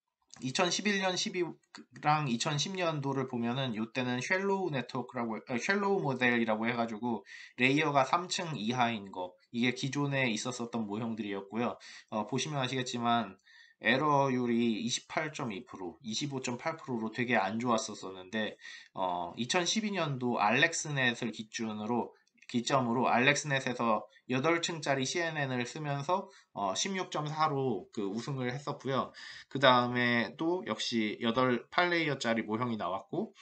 12랑 2010년도를 보면은 요때는 쉘로우 모델이라고 해가지고 레이어가 3층 이하인 거 이게 기존에 있었었던 모형들이었고요. 보시면 아시겠지만 에러율이 28.2%, 25.8%로 되게 안 좋았었었는데 2012년도 알렉스넷을 기점으로 알렉스넷에서 8층짜리 CNN을 쓰면서 16.4로 그 우승을 했었고요. 그 다음에 또 역시 8레이어짜리 모형이 나왔고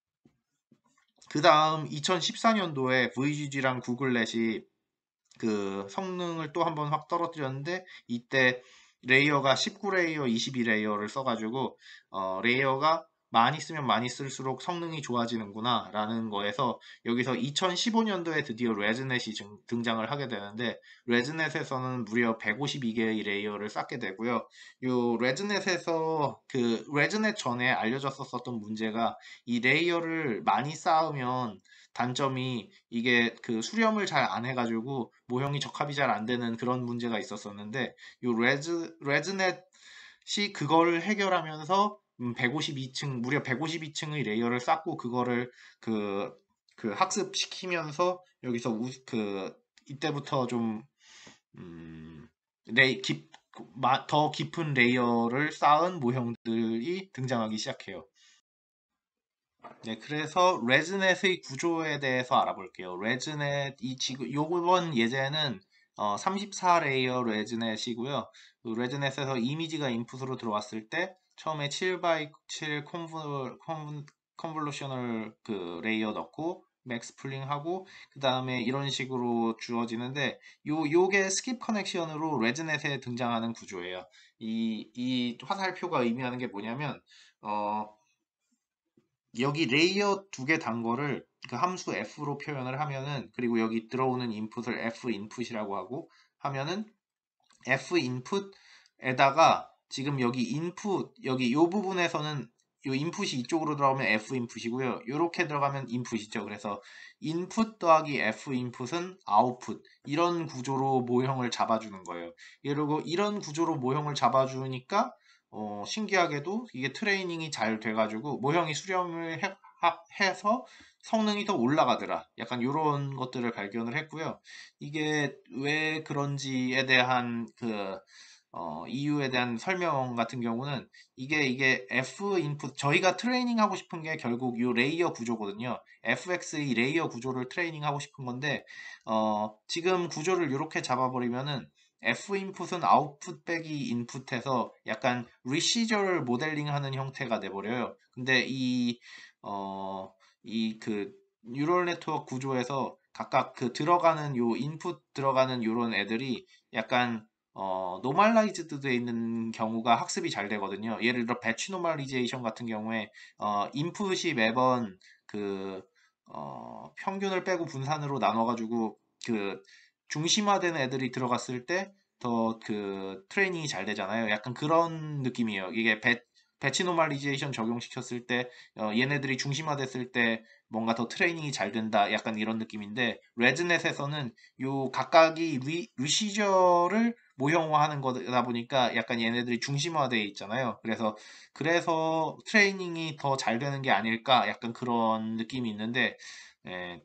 그 다음 2014년도에 VGG랑 구글넷이 그 성능을 또 한번 확 떨어뜨렸는데 이때 레이어가 19레이어, 22레이어를 써가지고 레이어가 많이 쓰면 많이 쓸수록 성능이 좋아지는구나 라는 거에서 여기서 2015년도에 드디어 레즈넷이 등장을 하게 되는데 레즈넷에서는 무려 152개의 레이어를 쌓게 되고요. 요 레즈넷에서 레즈넷 전에 알려졌었던 문제가 이 레이어를 많이 쌓으면 단점이 이게 수렴을 잘 안 해가지고 모형이 적합이 잘 안 되는 그런 문제가 있었었는데 요 레즈넷이 그걸 해결하면서 152층 무려 152층의 레이어를 쌓고 그거를 학습시키면서 여기서 이때부터 좀 음, 더 깊은 레이어를 쌓은 모형들이 등장하기 시작해요. 네, 그래서 레즈넷의 구조에 대해서 알아볼게요. 레즈넷 지금 요번 예제는 34레이어 레즈넷이고요. 레즈넷에서 이미지가 인풋으로 들어왔을 때 처음에 7x7 컨볼루셔널 레이어 넣고 맥스 풀링하고 그 다음에 이런 식으로 주어지는데 요게 스킵 커넥션으로 레즈넷에 등장하는 구조예요. 이 화살표가 의미하는 게 뭐냐면 여기 레이어 두 개 단 거를 그 함수 f로 표현을 하면은 그리고 여기 들어오는 인풋을 f 인풋이라고 하고 하면은 f 인풋에다가 지금 여기 인풋, 여기 요 부분에서는 요 인풋이 이쪽으로 들어가면 F 인풋이고요. 요렇게 들어가면 인풋이죠. 그래서 인풋 더하기 F 인풋은 아웃풋. 이런 구조로 모형을 잡아주는 거예요. 이러고 이런 구조로 모형을 잡아주니까 신기하게도 이게 트레이닝이 잘 돼가지고 모형이 수렴을 해서 성능이 더 올라가더라. 약간 이런 것들을 발견을 했고요. 이게 왜 그런지에 대한 이유에 대한 설명 같은 경우는 이게 F 인풋, 저희가 트레이닝 하고 싶은 게 결국 이 레이어 구조거든요. FX의 레이어 구조를 트레이닝 하고 싶은 건데, 지금 구조를 이렇게 잡아버리면은 F 인풋은 아웃풋 빼기 인풋해서 약간 리시저를 모델링 하는 형태가 돼버려요. 근데 뉴럴 네트워크 구조에서 각각 그 들어가는 요 인풋 들어가는 요런 애들이 약간 노멀라이즈드 돼 있는 경우가 학습이 잘 되거든요. 예를 들어 배치 노멀리제이션 같은 경우에 인풋이 매번 그 평균을 빼고 분산으로 나눠가지고 그 중심화된 애들이 들어갔을 때 더 그 트레이닝이 잘 되잖아요. 약간 그런 느낌이에요. 이게 배치 노멀리제이션 적용시켰을 때 얘네들이 중심화됐을 때 뭔가 더 트레이닝이 잘 된다. 약간 이런 느낌인데 레즈넷에서는 요 각각이 리시저를 모형화하는 거다 보니까 약간 얘네들이 중심화되어 있잖아요. 그래서 트레이닝이 더 잘 되는 게 아닐까 약간 그런 느낌이 있는데 예,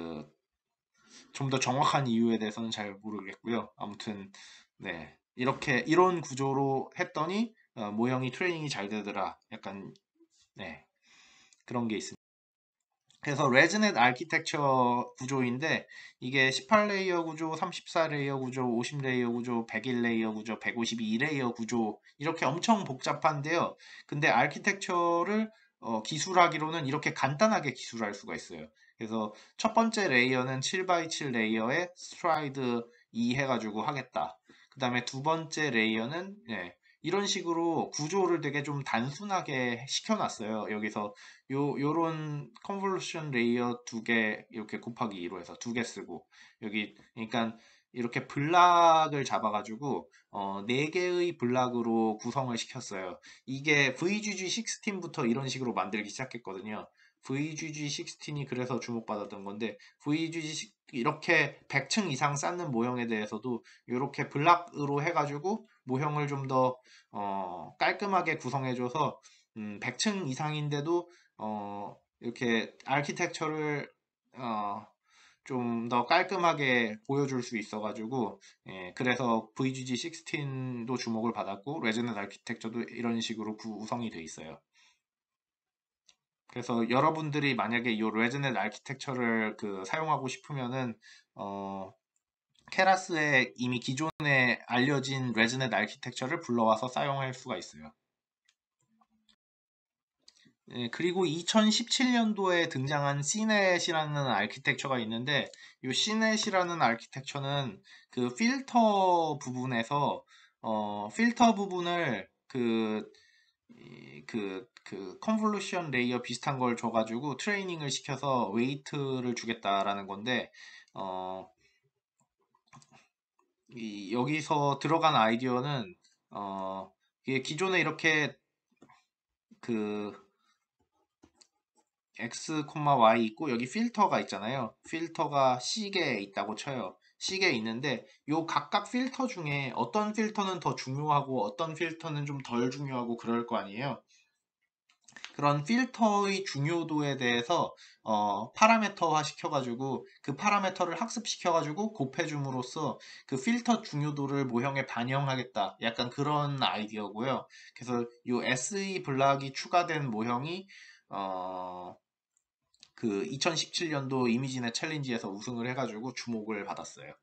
좀 더 정확한 이유에 대해서는 잘 모르겠고요. 아무튼 네 이렇게 이런 구조로 했더니 모형이 트레이닝이 잘 되더라. 약간 네 그런 게 있습니다. 그래서 레즈넷 아키텍처 구조인데 이게 18레이어 구조, 34레이어 구조, 50레이어 구조, 101레이어 구조, 152레이어 구조 이렇게 엄청 복잡한데요. 근데 아키텍처를 기술하기로는 이렇게 간단하게 기술할 수가 있어요. 그래서 첫 번째 레이어는 7x7 레이어에 스트라이드 2 해가지고 하겠다. 그 다음에 두 번째 레이어는 이런 식으로 구조를 되게 좀 단순하게 시켜놨어요. 여기서 요런 컨볼루션 레이어 두 개 이렇게 곱하기 2로 해서 두 개 쓰고 여기 그러니까 이렇게 블락을 잡아가지고 네 개의 블락으로 구성을 시켰어요. 이게 VGG16부터 이런 식으로 만들기 시작했거든요. VGG16이 그래서 주목받았던 건데 VGG 이렇게 100층 이상 쌓는 모형에 대해서도 이렇게 블락으로 해가지고 모형을 좀 더 깔끔하게 구성해줘서 100층 이상인데도 이렇게 아키텍처를 좀 더 깔끔하게 보여줄 수 있어가지고 그래서 VGG16도 주목을 받았고 레즈넷 아키텍처도 이런 식으로 구성이 돼 있어요. 그래서 여러분들이 만약에 이 레즈넷 아키텍처를 사용하고 싶으면은 케라스에 이미 기존에 알려진 레즈넷 아키텍처를 불러와서 사용할 수가 있어요. 그리고 2017년도에 등장한 C넷이라는 아키텍처가 있는데 이 C넷이라는 아키텍처는 그 필터 부분을 컨볼루션 레이어 비슷한 걸 줘가지고 트레이닝을 시켜서 웨이트를 주겠다라는 건데 어, 여기서 들어간 아이디어는 이게 기존에 이렇게 그 x, y 있고 여기 필터가 있잖아요. 필터가 C개에 있다고 쳐요. C개에 있는데 요 각각 필터 중에 어떤 필터는 더 중요하고 어떤 필터는 좀 덜 중요하고 그럴 거 아니에요. 그런 필터의 중요도에 대해서 파라메터화 시켜가지고 그 파라메터를 학습시켜가지고 곱해줌으로써 그 필터 중요도를 모형에 반영하겠다. 약간 그런 아이디어고요. 그래서 이 SE 블락이 추가된 모형이 어, 2017년도 이미지넷 챌린지에서 우승을 해가지고 주목을 받았어요.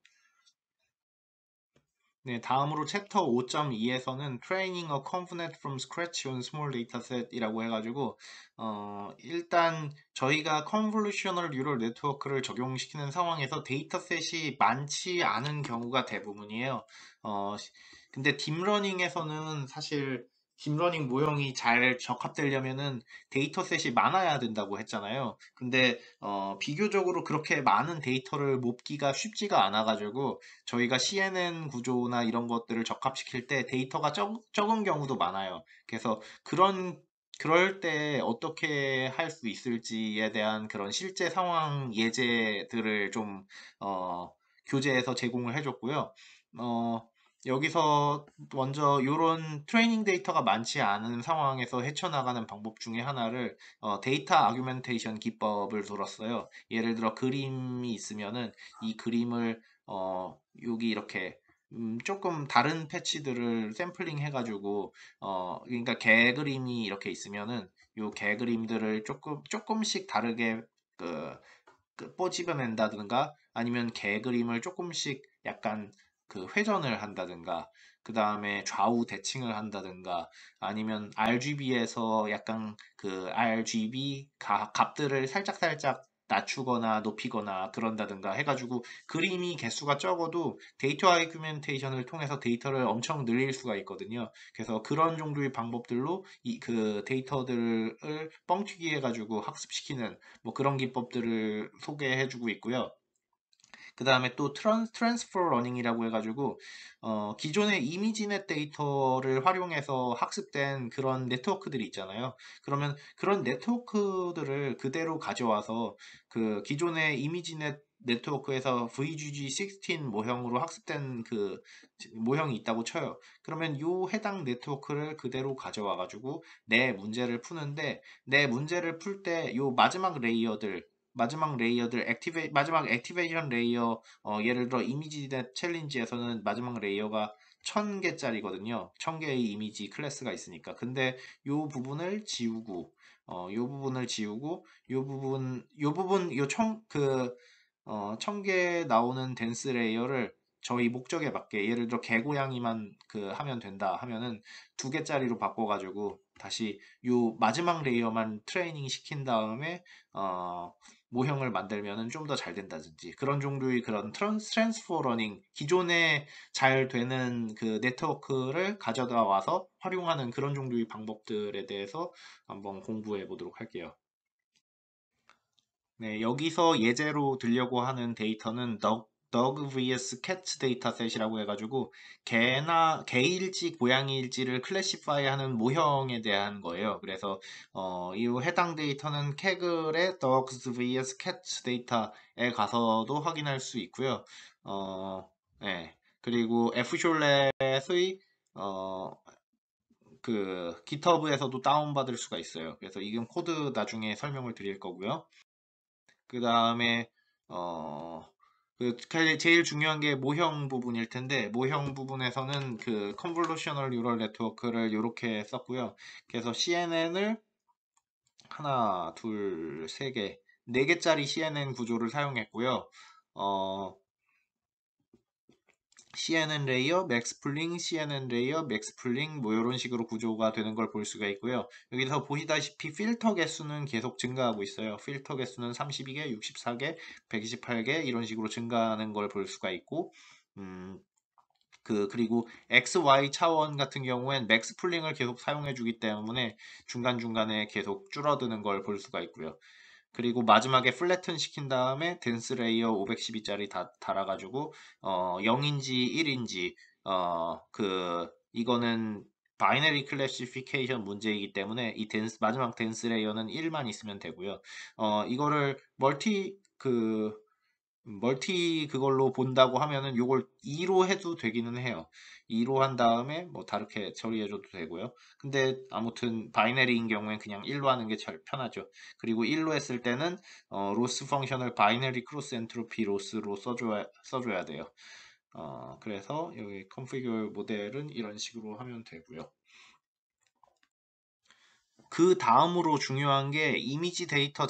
네, 다음으로 챕터 5.2에서는 Training a Component from Scratch on Small Dataset 이라고 해가지고 일단 저희가 Convolutional Neural Network를 적용시키는 상황에서 데이터셋이 많지 않은 경우가 대부분이에요. 근데 딥러닝에서는 사실 딥러닝 모형이 잘 적합되려면은 데이터셋이 많아야 된다고 했잖아요. 근데 비교적으로 그렇게 많은 데이터를 모으기가 쉽지가 않아가지고 저희가 CNN 구조나 이런 것들을 적합시킬 때 데이터가 적은 경우도 많아요. 그래서 그럴 때 어떻게 할 수 있을지에 대한 그런 실제 상황 예제들을 좀 교재에서 제공을 해줬고요. 어, 여기서 먼저 이런 트레이닝 데이터가 많지 않은 상황에서 헤쳐나가는 방법 중에 하나를 데이터 아규멘테이션 기법을 들었어요. 예를 들어 그림이 있으면은 이 그림을 여기 이렇게 조금 다른 패치들을 샘플링 해가지고 그러니까 개 그림이 이렇게 있으면은 요 개 그림들을 조금씩 다르게 그 뽀집어낸다든가 아니면 개 그림을 조금씩 약간 그 회전을 한다든가 그 다음에 좌우 대칭을 한다든가 아니면 RGB에서 약간 그 RGB 값들을 살짝살짝 낮추거나 높이거나 그런다든가 해가지고 그림이 개수가 적어도 데이터 아규멘테이션을 통해서 데이터를 엄청 늘릴 수가 있거든요. 그래서 그런 정도의 방법들로 이 그 데이터들을 뻥튀기 해가지고 학습시키는 뭐 그런 기법들을 소개해주고 있고요. 그 다음에 또 트랜스퍼 러닝이라고 해가지고 기존의 이미지넷 데이터를 활용해서 학습된 그런 네트워크들이 있잖아요. 그러면 그런 네트워크들을 그대로 가져와서 그 기존의 이미지넷 네트워크에서 VGG16 모형으로 학습된 그 모형이 있다고 쳐요. 그러면 요 해당 네트워크를 그대로 가져와 가지고 내 문제를 푸는데 내 문제를 풀 때 요 마지막 레이어들 마지막 액티베이션 레이어 예를 들어 이미지넷 챌린지에서는 마지막 레이어가 1000개짜리거든요. 1000개의 이미지 클래스가 있으니까. 근데 요 부분을 지우고 요 부분을 지우고 요 1000개 나오는 댄스 레이어를 저희 목적에 맞게 예를 들어 개고양이만 그 하면 된다 하면은 2개짜리로 바꿔가지고 다시 요 마지막 레이어만 트레이닝 시킨 다음에 모형을 만들면은 좀 더 잘 된다든지 그런 정도의 그런 트랜스퍼 러닝 기존에 잘 되는 그 네트워크를 가져다 와서 활용하는 그런 정도의 방법들에 대해서 한번 공부해 보도록 할게요. 네, 여기서 예제로 들려고 하는 데이터는 dog vs cat 데이터셋이라고 해가지고 개일지 고양이일지를 클래시파이하는 모형에 대한 거예요. 그래서 이 해당 데이터는 캐글의 dogs vs cats 데이터에 가서도 확인할 수 있고요. 네. 그리고 f쇼렛의 어, 그 GitHub에서도 다운받을 수가 있어요. 그래서 이건 코드 나중에 설명을 드릴 거고요. 그 다음에 어, 제일 중요한 게 모형 부분일 텐데 모형 부분에서는 그 컨볼루셔널 뉴럴 네트워크를 이렇게 썼고요. 그래서 CNN을 하나, 둘, 세 개, 네 개짜리 CNN 구조를 사용했고요. 어, CNN 레이어, 맥스 풀링, CNN 레이어, 맥스 풀링 뭐 이런 식으로 구조가 되는 걸 볼 수가 있고요. 여기서 보시다시피 필터 개수는 계속 증가하고 있어요. 필터 개수는 32개, 64개, 128개 이런 식으로 증가하는 걸 볼 수가 있고 그리고 XY 차원 같은 경우엔 맥스 풀링을 계속 사용해 주기 때문에 중간중간에 계속 줄어드는 걸 볼 수가 있고요. 그리고 마지막에 플래튼 시킨 다음에 댄스 레이어 512짜리 달아가지고 0인지 1인지 이거는 바이너리 클래시피케이션 문제이기 때문에 이 마지막 댄스 레이어는 1만 있으면 되고요. 이거를 멀티 그걸로 본다고 하면은 요걸 2로 해도 되기는 해요. 2로 한 다음에 뭐 다르게 처리해줘도 되고요. 근데 아무튼 바이너리인 경우엔 그냥 1로 하는 게 제일 편하죠. 그리고 1로 했을 때는 로스 펑션을 바이너리 크로스 엔트로피 로스로 써줘야 돼요. 그래서 여기 컨피규어 모델은 이런 식으로 하면 되고요. 그 다음으로 중요한 게 이미지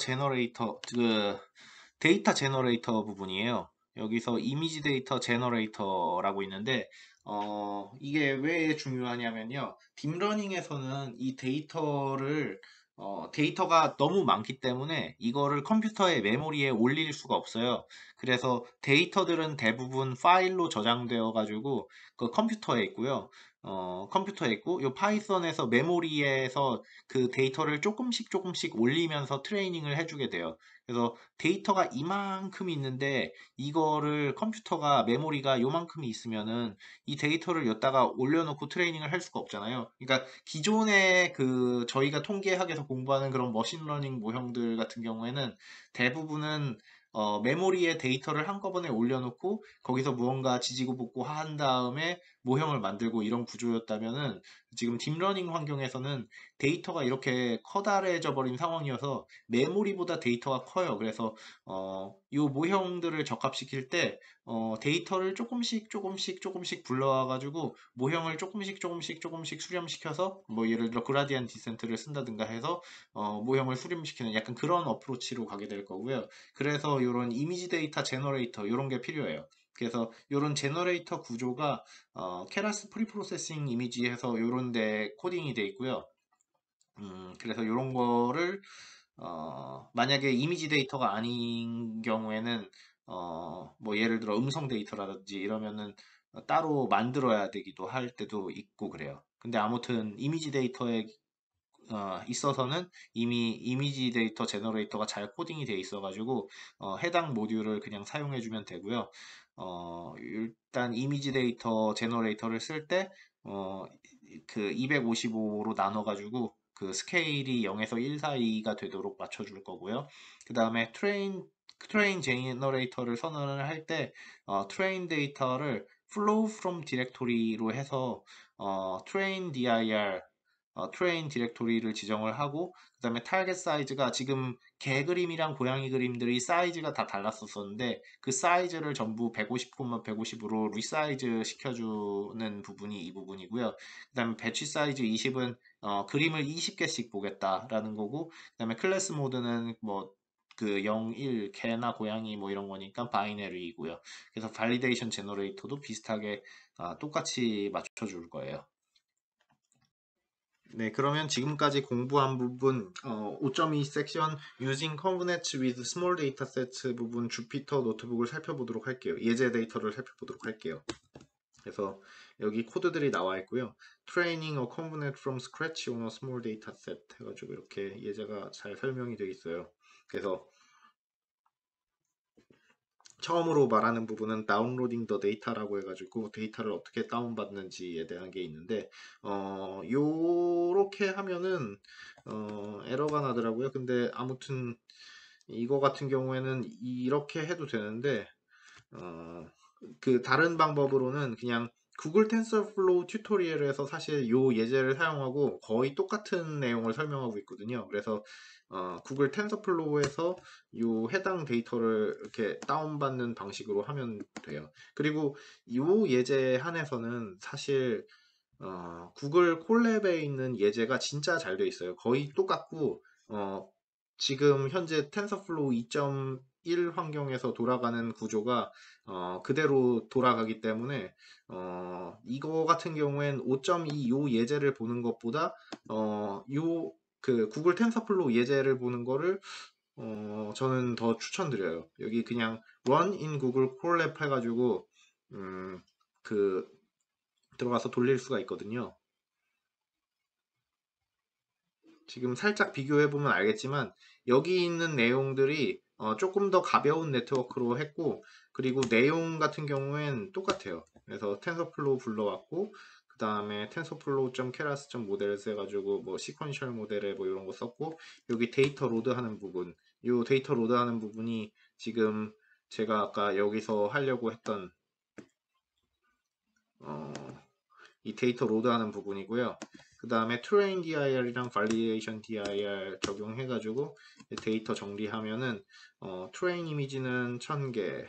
데이터 제너레이터 부분이에요. 여기서 이미지 데이터 제너레이터라고 있는데 이게 왜 중요하냐면요. 딥러닝에서는 이 데이터를 데이터가 너무 많기 때문에 이거를 컴퓨터의 메모리에 올릴 수가 없어요. 그래서 데이터들은 대부분 파일로 저장되어 가지고 그 컴퓨터에 있고요. 컴퓨터에 있고 요 파이썬에서 메모리에서 그 데이터를 조금씩 조금씩 올리면서 트레이닝을 해주게 돼요. 그래서 데이터가 이만큼 있는데 이거를 컴퓨터가 메모리가 요만큼이 있으면은 이 데이터를 여기다가 올려놓고 트레이닝을 할 수가 없잖아요. 그러니까 기존에 그 저희가 통계학에서 공부하는 그런 머신러닝 모형들 같은 경우에는 대부분은 메모리에 데이터를 한꺼번에 올려놓고 거기서 무언가 지지고 볶고 한 다음에 모형을 만들고 이런 구조였다면은 지금 딥러닝 환경에서는 데이터가 이렇게 커다래져 버린 상황이어서 메모리보다 데이터가 커요. 그래서 이 모형들을 적합시킬 때 데이터를 조금씩 조금씩 조금씩 불러와 가지고 모형을 조금씩 조금씩 조금씩 수렴시켜서 뭐 예를 들어 그라디안 디센트를 쓴다든가 해서 모형을 수렴시키는 약간 그런 어프로치로 가게 될 거고요. 그래서 이런 이미지 데이터 제너레이터 이런 게 필요해요. 그래서 이런 제너레이터 구조가 케라스 프리프로세싱 이미지에서 이런 데 코딩이 돼 있고요. 그래서 이런 거를 만약에 이미지 데이터가 아닌 경우에는 뭐 예를 들어 음성 데이터라든지 이러면은 따로 만들어야 되기도 할 때도 있고 그래요. 근데 아무튼 이미지 데이터에 있어서는 이미 이미지 데이터 제너레이터가 잘 코딩이 돼 있어가지고 해당 모듈을 그냥 사용해주면 되고요. 일단 이미지 데이터 제너레이터를 쓸 때 그 255로 나눠가지고 그 스케일이 0에서 1 사이가 되도록 맞춰줄 거고요. 그 다음에 트레인 제너레이터를 선언을 할 때 트레인 데이터를 flow from directory로 해서 train dir 트레인 디렉토리를 지정을 하고 그 다음에 타겟 사이즈가 지금 개 그림이랑 고양이 그림들이 사이즈가 다 달랐었었는데 그 사이즈를 전부 150, 150으로 리사이즈 시켜주는 부분이 이 부분이고요. 그 다음에 배치 사이즈 20은 그림을 20개씩 보겠다라는 거고 그 다음에 클래스 모드는 뭐 그 0, 1, 개나 고양이 뭐 이런 거니까 바이너리이고요. 그래서 발리데이션 제너레이터도 비슷하게 똑같이 맞춰줄 거예요. 네, 그러면 지금까지 공부한 부분 5.2 섹션 Using Convnets with Small Datasets 부분 주피터 노트북을 살펴보도록 할게요. 예제 데이터를 살펴보도록 할게요. 그래서 여기 코드들이 나와 있고요. Training a Convnet from scratch on a small dataset 해가지고 이렇게 예제가 잘 설명이 되어 있어요. 그래서 처음으로 말하는 부분은 다운로딩 더 데이터라고 해가지고 데이터를 어떻게 다운받는지에 대한 게 있는데 요렇게 하면은 에러가 나더라고요. 근데 아무튼 이거 같은 경우에는 이렇게 해도 되는데 그 다른 방법으로는 그냥 구글 텐서플로우 튜토리얼에서 사실 요 예제를 사용하고 거의 똑같은 내용을 설명하고 있거든요. 그래서 구글 텐서플로우에서 요 해당 데이터를 이렇게 다운받는 방식으로 하면 돼요. 그리고 요 예제 한에서는 사실 구글 콜랩에 있는 예제가 진짜 잘 돼 있어요. 거의 똑같고 지금 현재 텐서플로우 2.1 환경에서 돌아가는 구조가 그대로 돌아가기 때문에 이거 같은 경우엔 5.2 요 예제를 보는 것보다 요 그 구글 텐서플로우 예제를 보는 거를 저는 더 추천드려요. 여기 그냥 run in Google 콜랩 해가지고 그 들어가서 돌릴 수가 있거든요. 지금 살짝 비교해보면 알겠지만 여기 있는 내용들이 조금 더 가벼운 네트워크로 했고 그리고 내용 같은 경우엔 똑같아요. 그래서 텐서플로우 불러왔고 그 다음에 tensorflow.keras.model을 해가지고 뭐 시퀀셜 모델에 뭐 이런 거 썼고 여기 데이터 로드하는 부분 이 데이터 로드하는 부분이 지금 제가 아까 여기서 하려고 했던 이 데이터 로드하는 부분이고요. 그 다음에 train dir이랑 validation dir 적용해가지고 데이터 정리하면은 train 이미지는 1000개,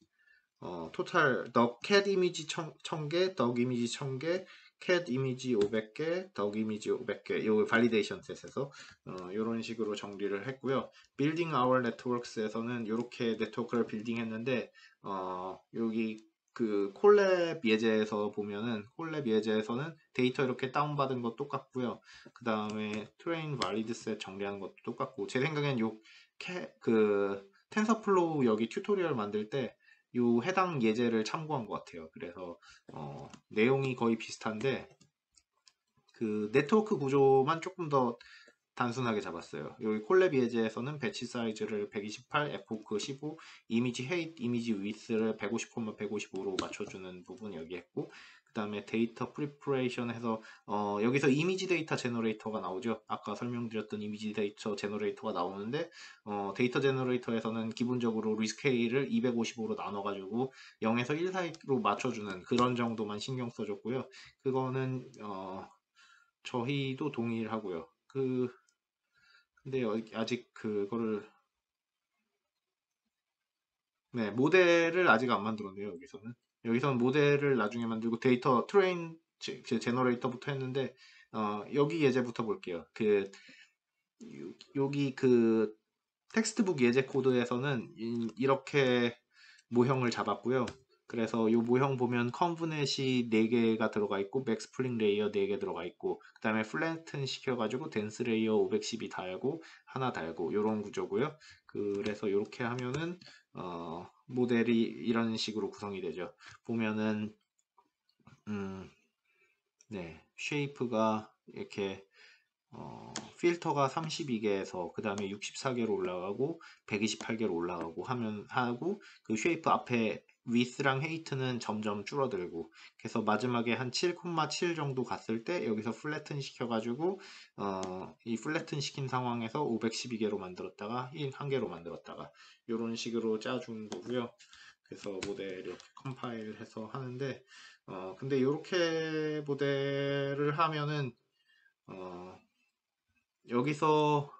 토탈 cat 이미지 1000개, dog 이미지 1000개, cat 이미지 500개, dog 이미지 500개, 요 validation 셋에서 이런 식으로 정리를 했고요. building our networks에서는 이렇게 네트워크를 빌딩했는데 여기 그 콜랩 예제에서 보면은 콜랩 예제에서는 데이터 이렇게 다운받은 거 똑같고요. 그 다음에 트레인 발리드 셋 정리하는 것도 똑같고 제 생각엔 그 텐서플로우 여기 튜토리얼 만들 때 요 해당 예제를 참고한 것 같아요. 그래서 내용이 거의 비슷한데 그 네트워크 구조만 조금 더 단순하게 잡았어요. 여기 콜랩 예제에서는 배치 사이즈를 128, 에포크 15, 이미지 헤이트, 이미지 위스를 150, 155로 맞춰주는 부분 여기 했고, 그 다음에 데이터 프리퍼레이션 해서 여기서 이미지 데이터 제너레이터가 나오죠. 아까 설명드렸던 이미지 데이터 제너레이터가 나오는데 데이터 제너레이터에서는 기본적으로 리스케일을 255로 나눠가지고 0에서 1 사이로 맞춰주는 그런 정도만 신경 써줬고요. 그거는 저희도 동의를 하고요. 근데 아직 그거를 네, 모델을 아직 안 만들었네요. 여기서는 모델을 나중에 만들고 데이터 트레인 제너레이터부터 했는데 여기 예제부터 볼게요. 여기 그 텍스트북 예제 코드에서는 이렇게 모형을 잡았고요. 그래서 이 모형 보면 컨브넷이 4개가 들어가 있고 맥스플링 레이어 4개 들어가 있고 그 다음에 플래튼 시켜가지고 덴스 레이어 512 달고 하나 달고 이런 구조고요. 그래서 이렇게 하면은 모델이 이런 식으로 구성이 되죠. 보면은 네, 쉐이프가 이렇게 필터가 32개에서 그 다음에 64개로 올라가고 128개로 올라가고 하고 그 쉐이프 앞에 위스랑 헤이트는 점점 줄어들고 그래서 마지막에 한 7,7 정도 갔을 때 여기서 플래튼 시켜가지고 이 플래튼 시킨 상황에서 512개로 만들었다가 1개로 만들었다가 이런 식으로 짜준 거고요. 그래서 모델 이렇게 컴파일해서 하는데 근데 이렇게 모델을 하면은 여기서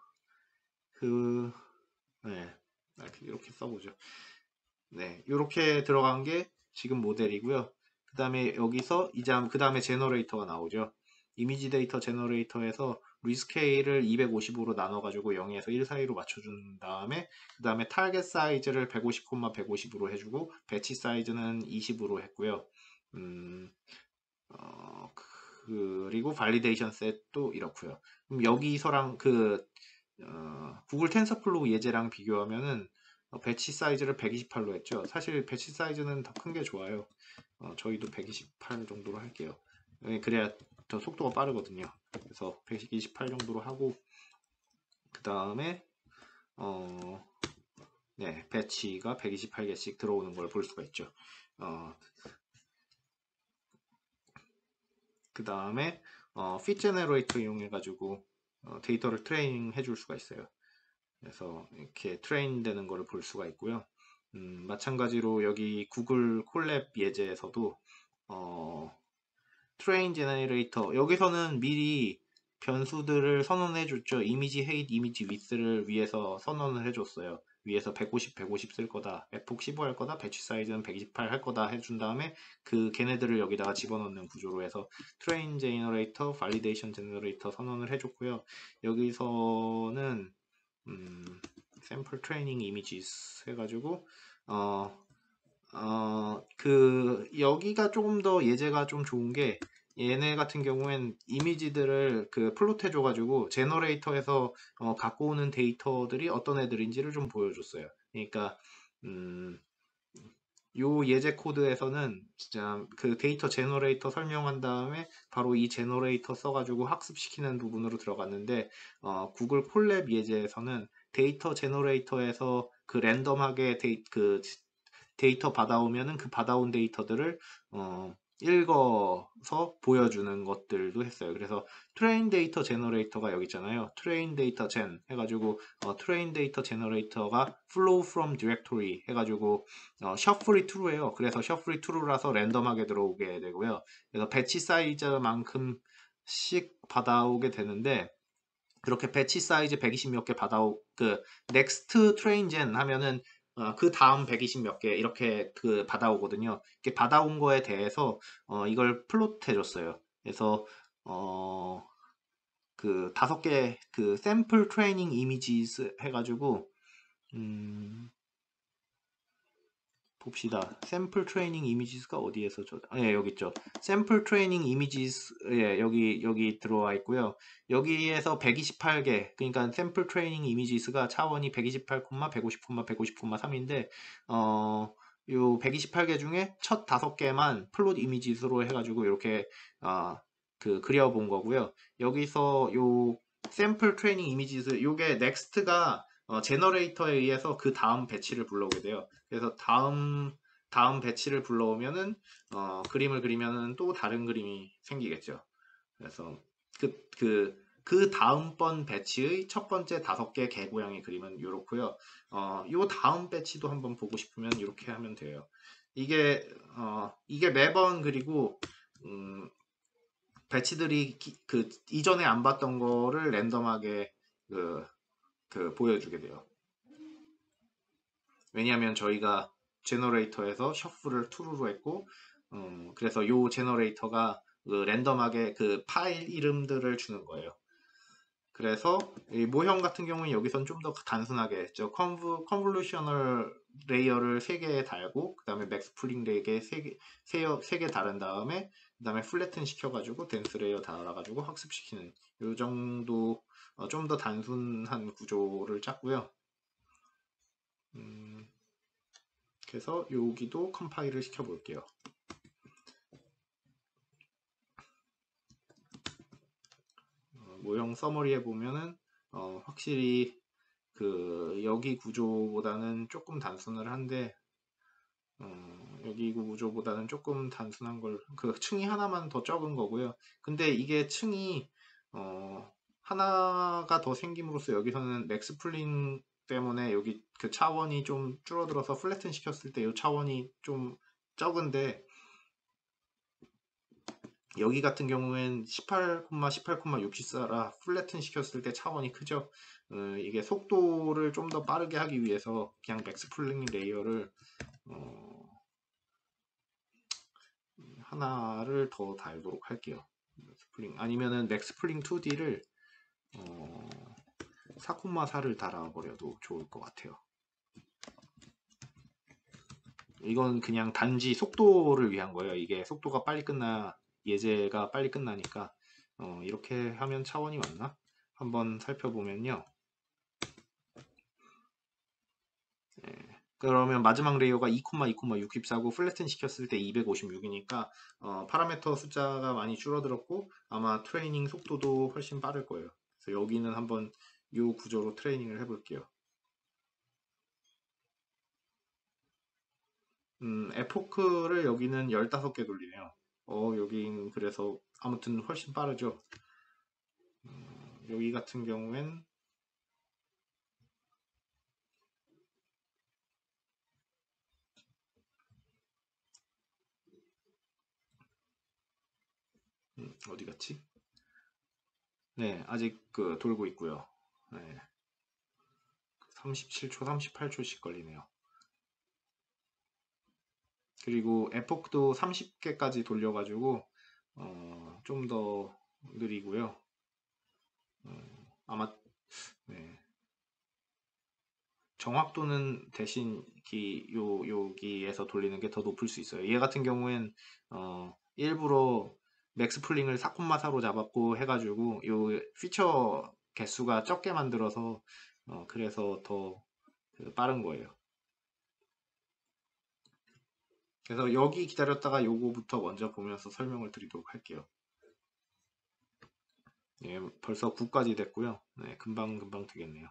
네, 이렇게 써보죠. 네, 이렇게 들어간 게 지금 모델이고요. 그 다음에 여기서 그 다음에 제너레이터가 나오죠. 이미지 데이터 제너레이터에서 리스케일을 250으로 나눠가지고 0에서 1 사이로 맞춰준 다음에 그 다음에 타겟 사이즈를 150, 150으로 해주고 배치 사이즈는 20으로 했고요. 그리고 발리데이션 셋도 이렇고요. 그럼 여기서랑 구글 텐서플로우 예제랑 비교하면은 배치 사이즈를 128로 했죠. 사실 배치 사이즈는 더 큰 게 좋아요. 저희도 128 정도로 할게요. 그래야 더 속도가 빠르거든요. 그래서 128 정도로 하고 그 다음에 네, 배치가 128개씩 들어오는 걸 볼 수가 있죠. 그 다음에 fit 제너레이터 이용해 가지고 데이터를 트레이닝 해줄 수가 있어요. 그래서 이렇게 트레인 되는 거를 볼 수가 있고요. 마찬가지로 여기 구글 콜랩 예제에서도 트레인 제너레이터 여기서는 미리 변수들을 선언해 줬죠. 이미지 헤이트, 이미지 위스를 위해서 선언을 해줬어요. 위에서 150, 150 쓸 거다. f폭 15 할 거다. 배치 사이즈는 128 할 거다 해준 다음에 걔네들을 여기다가 집어넣는 구조로 해서 트레인 제너레이터, 발리데이션 제너레이터 선언을 해줬고요. 여기서는 샘플 트레이닝 이미지스 해가지고 여기가 조금 더 예제가 좀 좋은 게 얘네 같은 경우엔 이미지들을 플롯 해줘가지고 제너레이터에서 갖고 오는 데이터들이 어떤 애들인지를 좀 보여줬어요. 그러니까 요 예제 코드에서는 진짜 그 데이터 제너레이터 설명한 다음에 바로 이 제너레이터 써가지고 학습시키는 부분으로 들어갔는데 구글 콜랩 예제에서는 데이터 제너레이터에서 랜덤하게 데이터 받아오면은 그 받아온 데이터들을 읽어서 보여주는 것들도 했어요. 그래서 트레인 데이터 제너레이터가 여기 있잖아요. 트레인 데이터 젠 해가지고 트레인 데이터 제너레이터가 flow from directory 해가지고 셔플이 true예요. 그래서 셔플이 true라서 랜덤하게 들어오게 되고요. 그래서 배치 사이즈만큼씩 받아오게 되는데 그렇게 배치 사이즈 120 몇 개 next train gen 하면은 그 다음 120 몇 개 이렇게 받아오거든요. 이렇게 받아온 거에 대해서 이걸 플롯 해줬어요. 그래서 그 5개 샘플 트레이닝 이미지스 해가지고 봅시다. 샘플 트레이닝 이미지스가 어디에서 예, 여기 있죠. 샘플 트레이닝 이미지스, 예, 여기 들어와 있고요. 여기에서 128개, 그러니까 샘플 트레이닝 이미지스가 차원이 128, 150, 150,3인데, 요 128개 중에 첫 5개만 플롯 이미지스로 해가지고 이렇게, 그려본 거고요. 여기서 요 샘플 트레이닝 이미지스, 요게 넥스트가 제너레이터에 의해서 그 다음 배치를 불러오게 돼요. 그래서 다음 배치를 불러오면은 그림을 그리면은 또 다른 그림이 생기겠죠. 그래서 그 다음번 배치의 첫 번째 5개 개고양이 그림은 이렇고요. 요 다음 배치도 한번 보고 싶으면 이렇게 하면 돼요. 이게 매번 그리고 배치들이 그 이전에 안 봤던 거를 랜덤하게 보여주게 돼요. 왜냐하면 저희가 제너레이터에서 셔플을 true로 했고, 그래서 요 제너레이터가 랜덤하게 그 파일 이름들을 주는 거예요. 그래서 이 모형 같은 경우는 여기선 좀 더 단순하게 했죠. 컨볼루셔널 레이어를 3개 달고, 그 다음에 맥스 풀링 레이어 3개 다른 다음에, 그 다음에 플래튼 시켜가지고 덴스 레이어 달아가지고 학습시키는 요 정도 좀 더 단순한 구조를 짰고요. 그래서 여기도 컴파일을 시켜 볼게요. 모형 서머리에 보면은 확실히 그 여기 구조보다는 조금 단순을 한데 여기 구조보다는 조금 단순한 걸 그 층이 하나만 더 적은 거고요. 근데 이게 층이 하나가 더 생김으로써 여기서는 맥스 풀링 때문에 여기 그 차원이 좀 줄어들어서 플래튼 시켰을 때 이 차원이 좀 적은데 여기 같은 경우엔 18,18,64라 플래튼 시켰을 때 차원이 크죠. 이게 속도를 좀 더 빠르게 하기 위해서 그냥 맥스 풀링 레이어를 하나를 더 달도록 할게요. 아니면은 맥스 풀링 2D를 4,4를 달아버려도 좋을 것 같아요. 이건 그냥 단지 속도를 위한 거예요. 이게 속도가 빨리 예제가 빨리 끝나니까 이렇게 하면 차원이 맞나? 한번 살펴보면요. 그러면 마지막 레이어가 2,2,64고 플래튼 시켰을 때 256이니까 파라미터 숫자가 많이 줄어들었고 아마 트레이닝 속도도 훨씬 빠를 거예요. 그래서 여기는 한번 이 구조로 트레이닝을 해볼게요. 에포크를 여기는 15개 돌리네요. 여긴 그래서 아무튼 훨씬 빠르죠. 여기 같은 경우엔 어디 갔지? 네, 아직 돌고 있고요. 네, 37초, 38초씩 걸리네요. 그리고 에포크도 30개까지 돌려가지고 좀 더 느리고요. 아마 네. 정확도는 대신 여기에서 돌리는 게 더 높을 수 있어요. 얘 같은 경우엔 일부러 맥스 풀링을 4,4로 잡았고 해가지고 요 피처 개수가 적게 만들어서 그래서 더 빠른 거예요. 그래서 여기 기다렸다가 요거부터 먼저 보면서 설명을 드리도록 할게요. 예, 벌써 9까지 됐고요. 네, 금방 되겠네요.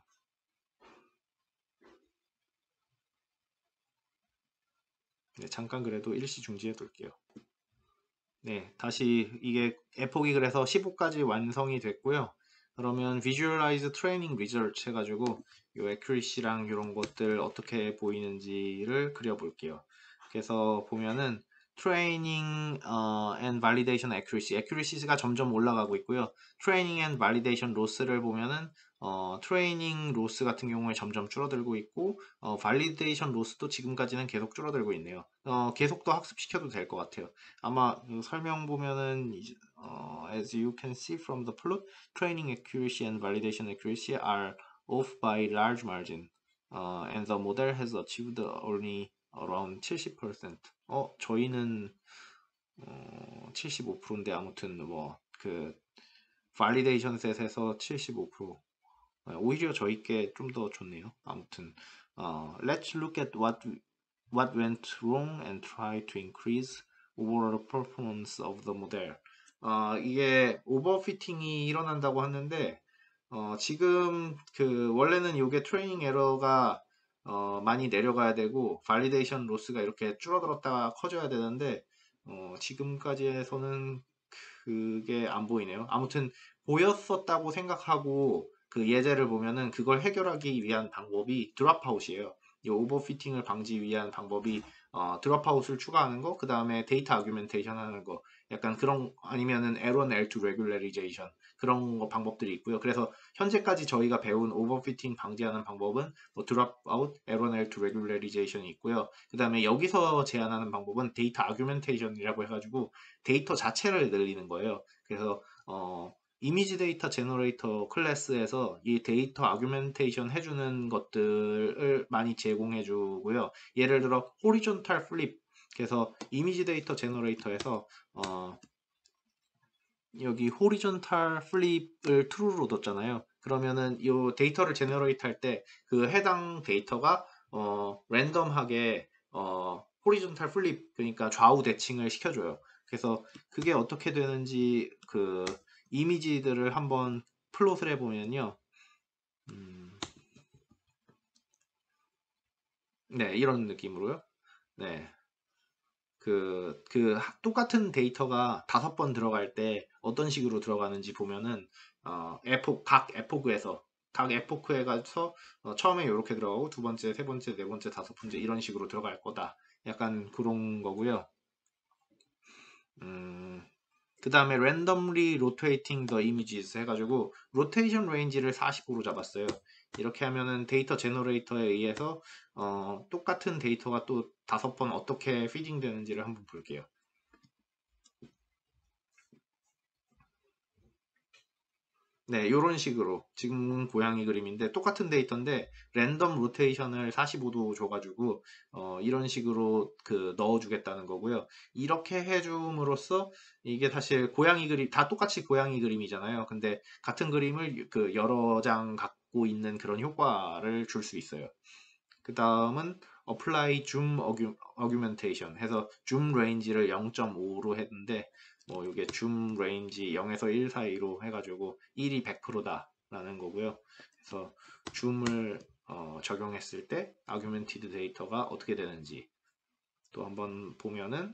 네, 잠깐 그래도 일시 중지해 둘게요. 네, 다시 이게 에폭이 그래서 15까지 완성이 됐고요. 그러면 Visualize Training Results 해가지고 요 accuracy랑 이런 것들 어떻게 보이는지를 그려볼게요. 그래서 보면은 Training and Validation Accuracy가 점점 올라가고 있고요. Training and Validation Loss를 보면은 트레이닝 로스 같은 경우에 점점 줄어들고 있고 발리데이션 로스도 지금까지는 계속 줄어들고 있네요. 계속 더 학습시켜도 될 것 같아요. 아마 설명 보면은 as you can see from the plot, training accuracy and validation accuracy are off by large margin, and the model has achieved only around 70%. 저희는 75%인데 아무튼 뭐 그 validation set에서 75%. 오히려 저희께 좀 더 좋네요. 아무튼 let's look at what went wrong and try to increase overall performance of the model. 이게 오버피팅이 일어난다고 하는데 지금 그 원래는 이게 트레이닝 에러가 많이 내려가야 되고 발리데이션 로스가 이렇게 줄어들었다가 커져야 되는데 지금까지에서는 그게 안 보이네요. 아무튼 보였었다고 생각하고 그 예제를 보면은 그걸 해결하기 위한 방법이 드랍아웃이에요. 이 오버피팅을 방지 위한 방법이 드랍아웃을 추가하는 거, 그 다음에 데이터 아규멘테이션 하는 거, 약간 그런 아니면은 L1, L2 레귤레리제이션 그런 거 방법들이 있고요. 그래서 현재까지 저희가 배운 오버피팅 방지하는 방법은 뭐 드랍아웃, L1, L2 레귤레리제이션이 있고요. 그 다음에 여기서 제안하는 방법은 데이터 아규멘테이션이라고 해가지고 데이터 자체를 늘리는 거예요. 그래서 이미지 데이터 제너레이터 클래스에서 이 데이터 아규멘테이션 해주는 것들을 많이 제공해 주고요. 예를 들어 호리존탈 플립, 그래서 이미지 데이터 제너레이터에서 여기 호리존탈 플립을 true로 뒀잖아요. 그러면은 이 데이터를 제너레이트 할 때 그 해당 데이터가 랜덤하게 호리존탈 플립, 그러니까 좌우 대칭을 시켜줘요. 그래서 그게 어떻게 되는지 그 이미지들을 한번 플롯을 해보면요. 네, 이런 느낌으로요. 네. 똑같은 데이터가 5번 들어갈 때 어떤 식으로 들어가는지 보면은, 각 에포크에 가서 처음에 이렇게 들어가고 두 번째, 세 번째, 네 번째, 다섯 번째 이런 식으로 들어갈 거다. 약간 그런 거고요. 그 다음에 randomly rotating the images 해가지고 로테이션 레인지를 40으로 잡았어요. 이렇게 하면은 데이터 제너레이터에 의해서 똑같은 데이터가 또 5번 어떻게 피딩 되는지를 한번 볼게요. 네, 이런 식으로 지금 고양이 그림인데 똑같은 데이터인데 랜덤 로테이션을 45도 줘가지고 이런 식으로 그 넣어주겠다는 거고요. 이렇게 해줌으로써 이게 사실 고양이 그림 다 똑같이 고양이 그림이잖아요. 근데 같은 그림을 그 여러 장 갖고 있는 그런 효과를 줄 수 있어요. 그 다음은 apply zoom augmentation 해서 zoom range를 0.5로 했는데 뭐 이게 zoom range 0에서 1 사이로 해가지고 1이 100%다 라는 거고요. 그래서 zoom을 적용했을 때 augmented 데이터가 어떻게 되는지 또 한번 보면은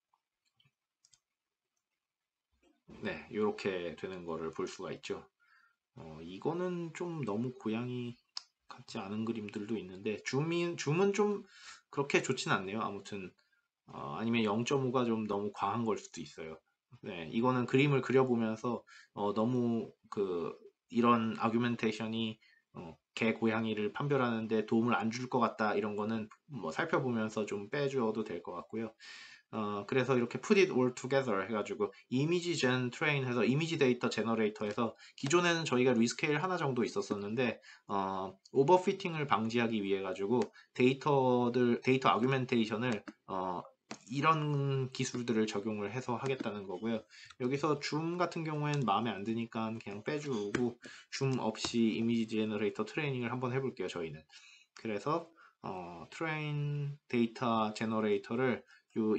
네 이렇게 되는 거를 볼 수가 있죠. 이거는 좀 너무 고양이 같지 않은 그림들도 있는데 줌은 좀 그렇게 좋진 않네요. 아무튼 아니면 0.5가 좀 너무 과한 걸 수도 있어요. 네, 이거는 그림을 그려보면서 너무 이런 아규멘테이션이 개 고양이를 판별하는데 도움을 안 줄 것 같다 이런 거는 뭐 살펴보면서 좀 빼줘도 될 것 같고요. 그래서 이렇게 put it all together 해가지고 이미지 젠 트레인 해서 이미지 데이터 제너레이터에서 기존에는 저희가 리스케일 하나 정도 있었었는데 오버피팅을 방지하기 위해 가지고 데이터 아규멘테이션을 이런 기술들을 적용을 해서 하겠다는 거고요. 여기서 줌 같은 경우에는 마음에 안 드니까 그냥 빼주고 줌 없이 이미지 제너레이터 트레이닝을 한번 해볼게요. 저희는. 그래서 트레인 데이터 제너레이터를 요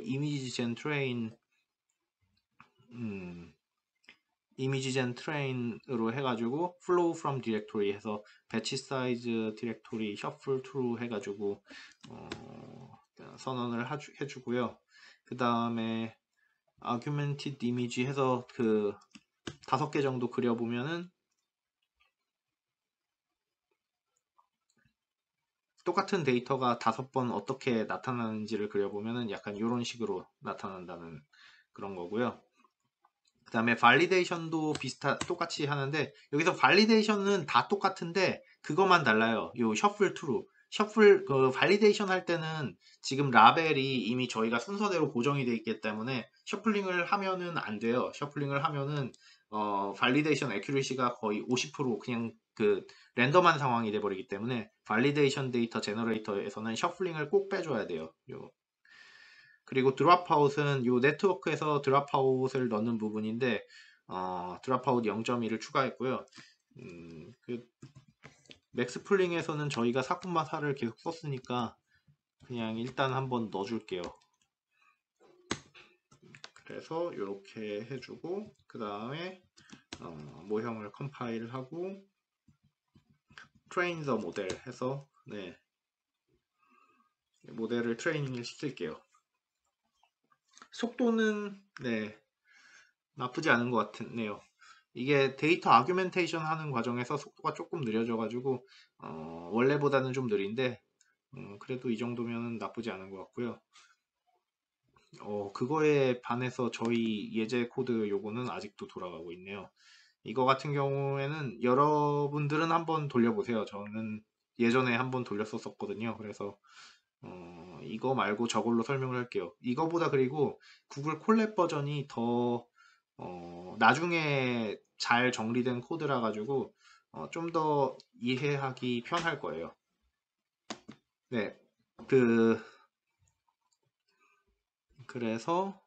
이미지 젠 트레인으로 해가지고 flow from directory 해서 batch size 디렉토리 shuffle to 해가지고 선언을 해주고요. 그 다음에 augmented image 해서 그 5개 정도 그려보면은 똑같은 데이터가 5번 어떻게 나타나는지를 그려보면은 약간 이런 식으로 나타난다는 그런 거고요. 그 다음에 발리데이션도 똑같이 하는데 여기서 발리데이션은 다 똑같은데 그것만 달라요. 요 셔플 트루 발리데이션 할 때는 지금 라벨이 이미 저희가 순서대로 고정이 되어 있기 때문에 셔플링을 하면은 안 돼요. 셔플링을 하면은 발리데이션 애큐리시가 거의 50% 그냥 그 랜덤한 상황이 돼버리기 때문에 발리데이션 데이터 제너레이터에서는 셔플링을 꼭 빼줘야 돼요. 그리고 드랍아웃은 요 네트워크에서 드랍아웃을 넣는 부분인데 드랍아웃 0.1을 추가했고요. 그 맥스플링에서는 저희가 사쿠마사를 계속 썼으니까 그냥 일단 한번 넣어줄게요. 그래서 이렇게 해주고 그 다음에 모형을 컴파일하고 트레인 더 모델 해서 모델을 트레이닝을 시킬게요. 속도는 나쁘지 않은 것 같네요. 이게 데이터 아규멘테이션 하는 과정에서 속도가 조금 느려져가지고 원래보다는 좀 느린데 그래도 이 정도면 나쁘지 않은 것 같고요. 그거에 반해서 저희 예제 코드 요거는 아직도 돌아가고 있네요. 이거 같은 경우에는 여러분들은 한번 돌려보세요. 저는 예전에 한번 돌렸었거든요. 그래서 이거 말고 저걸로 설명을 할게요. 이거보다 그리고 구글 콜랩 버전이 더 나중에 잘 정리된 코드라 가지고 좀 더 이해하기 편할 거예요. 네, 그래서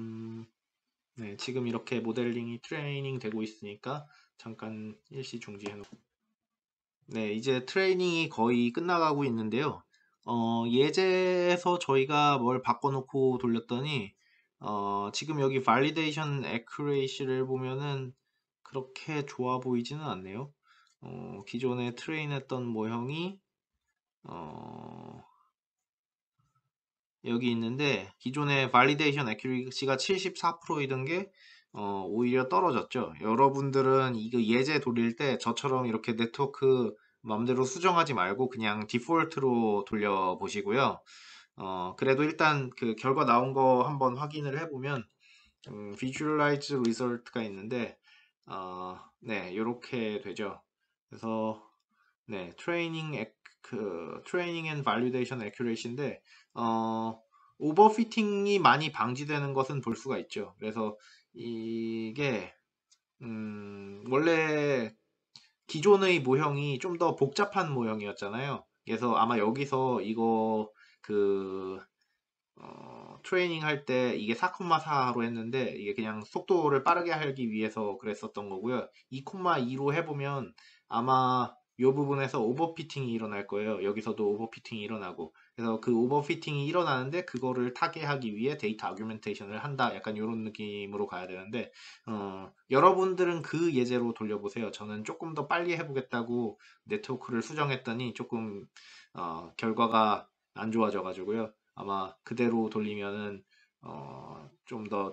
지금 이렇게 모델링이 트레이닝 되고 있으니까 잠깐 일시 중지해 놓고 이제 트레이닝이 거의 끝나가고 있는데요. 예제에서 저희가 뭘 바꿔놓고 돌렸더니 지금 여기 validation accuracy를 보면은 그렇게 좋아 보이지는 않네요. 기존에 트레인했던 모형이 여기 있는데 기존에 validation accuracy가 74%이던 게 오히려 떨어졌죠. 여러분들은 이거 예제 돌릴 때 저처럼 이렇게 네트워크 맘대로 수정하지 말고 그냥 디폴트로 돌려 보시고요. 그래도 일단 그 결과 나온 거 한번 확인을 해보면 visualize result가 있는데 이렇게 되죠. 그래서 트레이닝 앤 발리데이션 애큐레이시인데 오버피팅이 많이 방지되는 것은 볼 수가 있죠. 그래서 이게 원래 기존의 모형이 좀 더 복잡한 모형이었잖아요. 그래서 아마 여기서 이거 그 트레이닝 할 때 이게 4,4로 했는데 이게 그냥 속도를 빠르게 하기 위해서 그랬었던 거고요. 2,2로 해보면 아마 이 부분에서 오버피팅이 일어날 거예요. 여기서도 오버피팅이 일어나고 그래서 그 오버피팅이 일어나는데 그거를 타개하기 위해 데이터 아규멘테이션을 한다. 약간 이런 느낌으로 가야 되는데 여러분들은 그 예제로 돌려보세요. 저는 조금 더 빨리 해보겠다고 네트워크를 수정했더니 조금 결과가 안 좋아져 가지고요. 아마 그대로 돌리면은 좀 더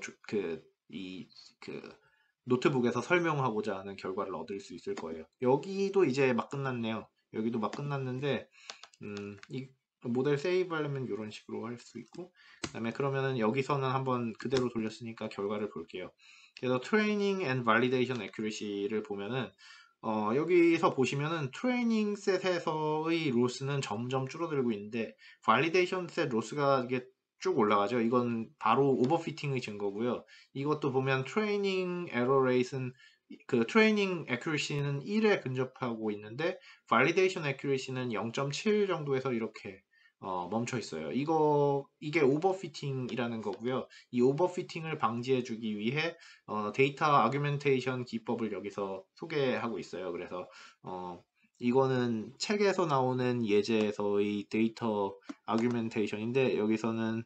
노트북에서 설명하고자 하는 결과를 얻을 수 있을 거예요. 여기도 이제 막 끝났네요. 여기도 막 끝났는데 이 모델 세이브 하려면 이런 식으로 할 수 있고 그다음에 그러면은 여기서는 한번 그대로 돌렸으니까 결과를 볼게요. 그래서 트레이닝 앤 발리데이션 애큐리시를 보면은 여기서 보시면은 트레이닝 셋에서의 로스는 점점 줄어들고 있는데 발리데이션 셋 로스가 이게 쭉 올라가죠. 이건 바로 오버피팅의 증거고요. 이것도 보면 트레이닝 에러 레이트는 그 트레이닝 애큐리시는 1에 근접하고 있는데 발리데이션 애큐리시는 0.7 정도에서 이렇게 멈춰 있어요. 이게 오버피팅이라는 거고요. 이 오버피팅을 방지해주기 위해 데이터 아규멘테이션 기법을 여기서 소개하고 있어요. 그래서 이거는 책에서 나오는 예제에서의 데이터 아규멘테이션인데 여기서는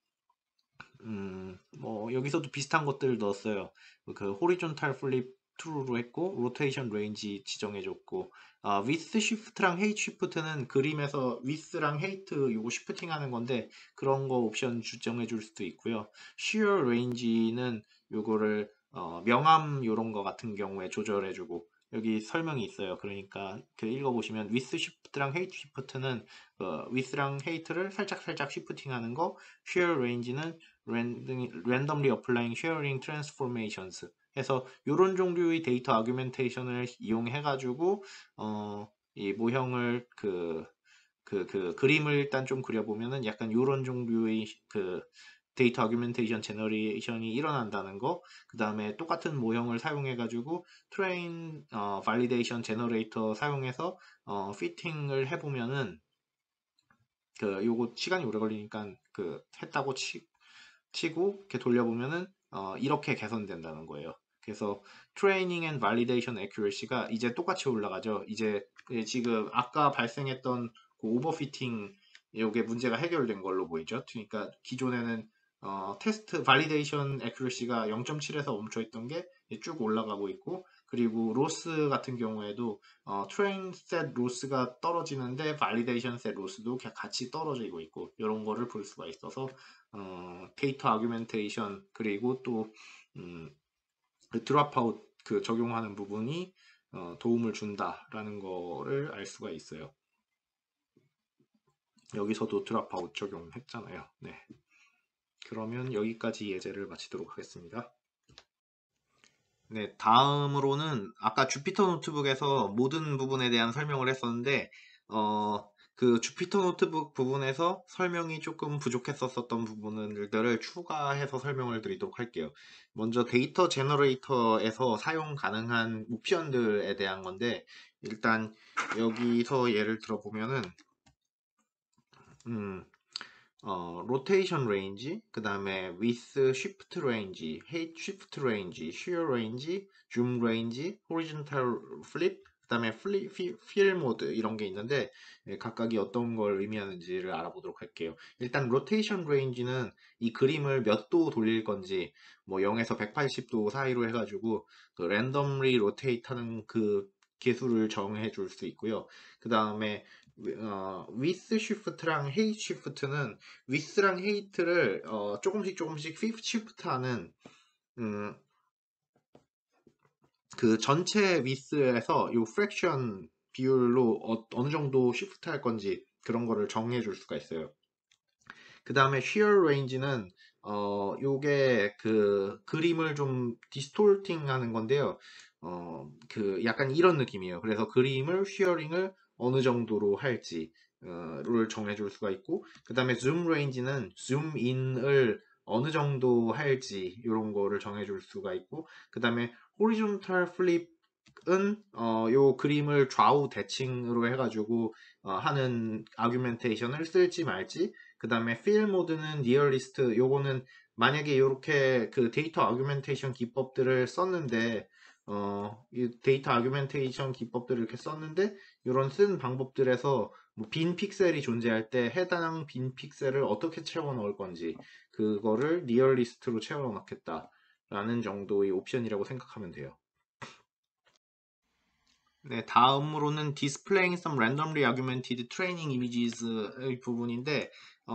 뭐 여기서도 비슷한 것들을 넣었어요. 그 호리존탈 플립 true로 했고 로테이션 레인지 지정해줬고 with shift랑 hate shift는 그림에서 with랑 hate 요거 시프팅 하는 건데 그런 거 옵션 지정해줄 수도 있고요. shear range는 요거를 명암 요런 거 같은 경우에 조절해주고 여기 설명이 있어요. 그러니까 그 읽어보시면 with shift랑 hate shift는 with랑 hate를 살짝 시프팅하는 거, shear range는 randomly applying sharing transformations 해서 이런 종류의 데이터 아규멘테이션을 이용해 가지고 이 모형을 그림을 일단 좀 그려보면은 약간 이런 종류의 데이터 아규멘테이션 제너레이션이 일어난다는 거, 그 다음에 똑같은 모형을 사용해가지고 트레인 발리데이션 제너레이터 사용해서 피팅을 해보면은 요거 시간이 오래 걸리니까 했다고 치고 이렇게 돌려보면은 이렇게 개선된다는 거예요. 그래서 트레이닝 앤 발리데이션 애큐러시가 이제 똑같이 올라가죠. 이제 지금 아까 발생했던 그 오버피팅 요게 문제가 해결된 걸로 보이죠. 그러니까 기존에는 테스트 발리데이션 애큐러시가 0.7에서 멈춰 있던 게 쭉 올라가고 있고, 그리고 로스 같은 경우에도 트레인 셋 로스가 떨어지는데 발리데이션 셋 로스도 같이 떨어지고 있고, 이런 거를 볼 수가 있어서 데이터 아규멘테이션 그리고 또 드랍아웃 적용하는 부분이 도움을 준다라는 거를 알 수가 있어요. 여기서도 드랍아웃 적용했잖아요. 네. 그러면 여기까지 예제를 마치도록 하겠습니다. 네, 다음으로는 아까 주피터 노트북에서 모든 부분에 대한 설명을 했었는데 그 주피터 노트북 부분에서 설명이 조금 부족했었던 부분들을 추가해서 설명을 드리도록 할게요. 먼저 데이터 제너레이터에서 사용 가능한 옵션들에 대한 건데, 일단 여기서 예를 들어보면은 로테이션 레인지, 그 다음에 with shift range, height shift range, shear range, zoom range, horizontal flip, 그 다음에 fill mode 이런 게 있는데 각각이 어떤 걸 의미하는지를 알아보도록 할게요. 일단 로테이션 레인지는 이 그림을 몇 도 돌릴 건지 뭐 0에서 180도 사이로 해가지고 랜덤리 로테이트 하는 그 개수를 정해 줄 수 있고요. 그 다음에 with shift랑 height shift는 with랑 height를 조금씩 shift하는 그 전체 with에서 요 fraction 비율로 어느 정도 shift 할 건지 그런 거를 정해 줄 수가 있어요. 그 다음에 shear range는 요게 그 그림을 좀 디스톨팅 하는 건데요. 약간 이런 느낌이에요. 그래서 그림을 shearing을 어느 정도로 할지 를 정해줄 수가 있고, 그 다음에 zoom range는 zoom in을 어느 정도 할지 이런 거를 정해줄 수가 있고, 그 다음에 horizontal flip은 요 그림을 좌우 대칭으로 해가지고 하는 아규멘테이션을 쓸지 말지, 그 다음에 fill 모드는 nearest, 요거는 만약에 이렇게 그 데이터 아규멘테이션 기법들을 썼는데 이 데이터 아규멘테이션 기법들을 이렇게 썼는데 이런 쓴 방법들에서 뭐빈 픽셀이 존재할 때 해당 빈 픽셀을 어떻게 채워 넣을 건지 그거를 nearest로 채워 넣겠다라는 정도의 옵션이라고 생각하면 돼요. 네, 다음으로는 displaying some randomly augmented training images의 부분인데,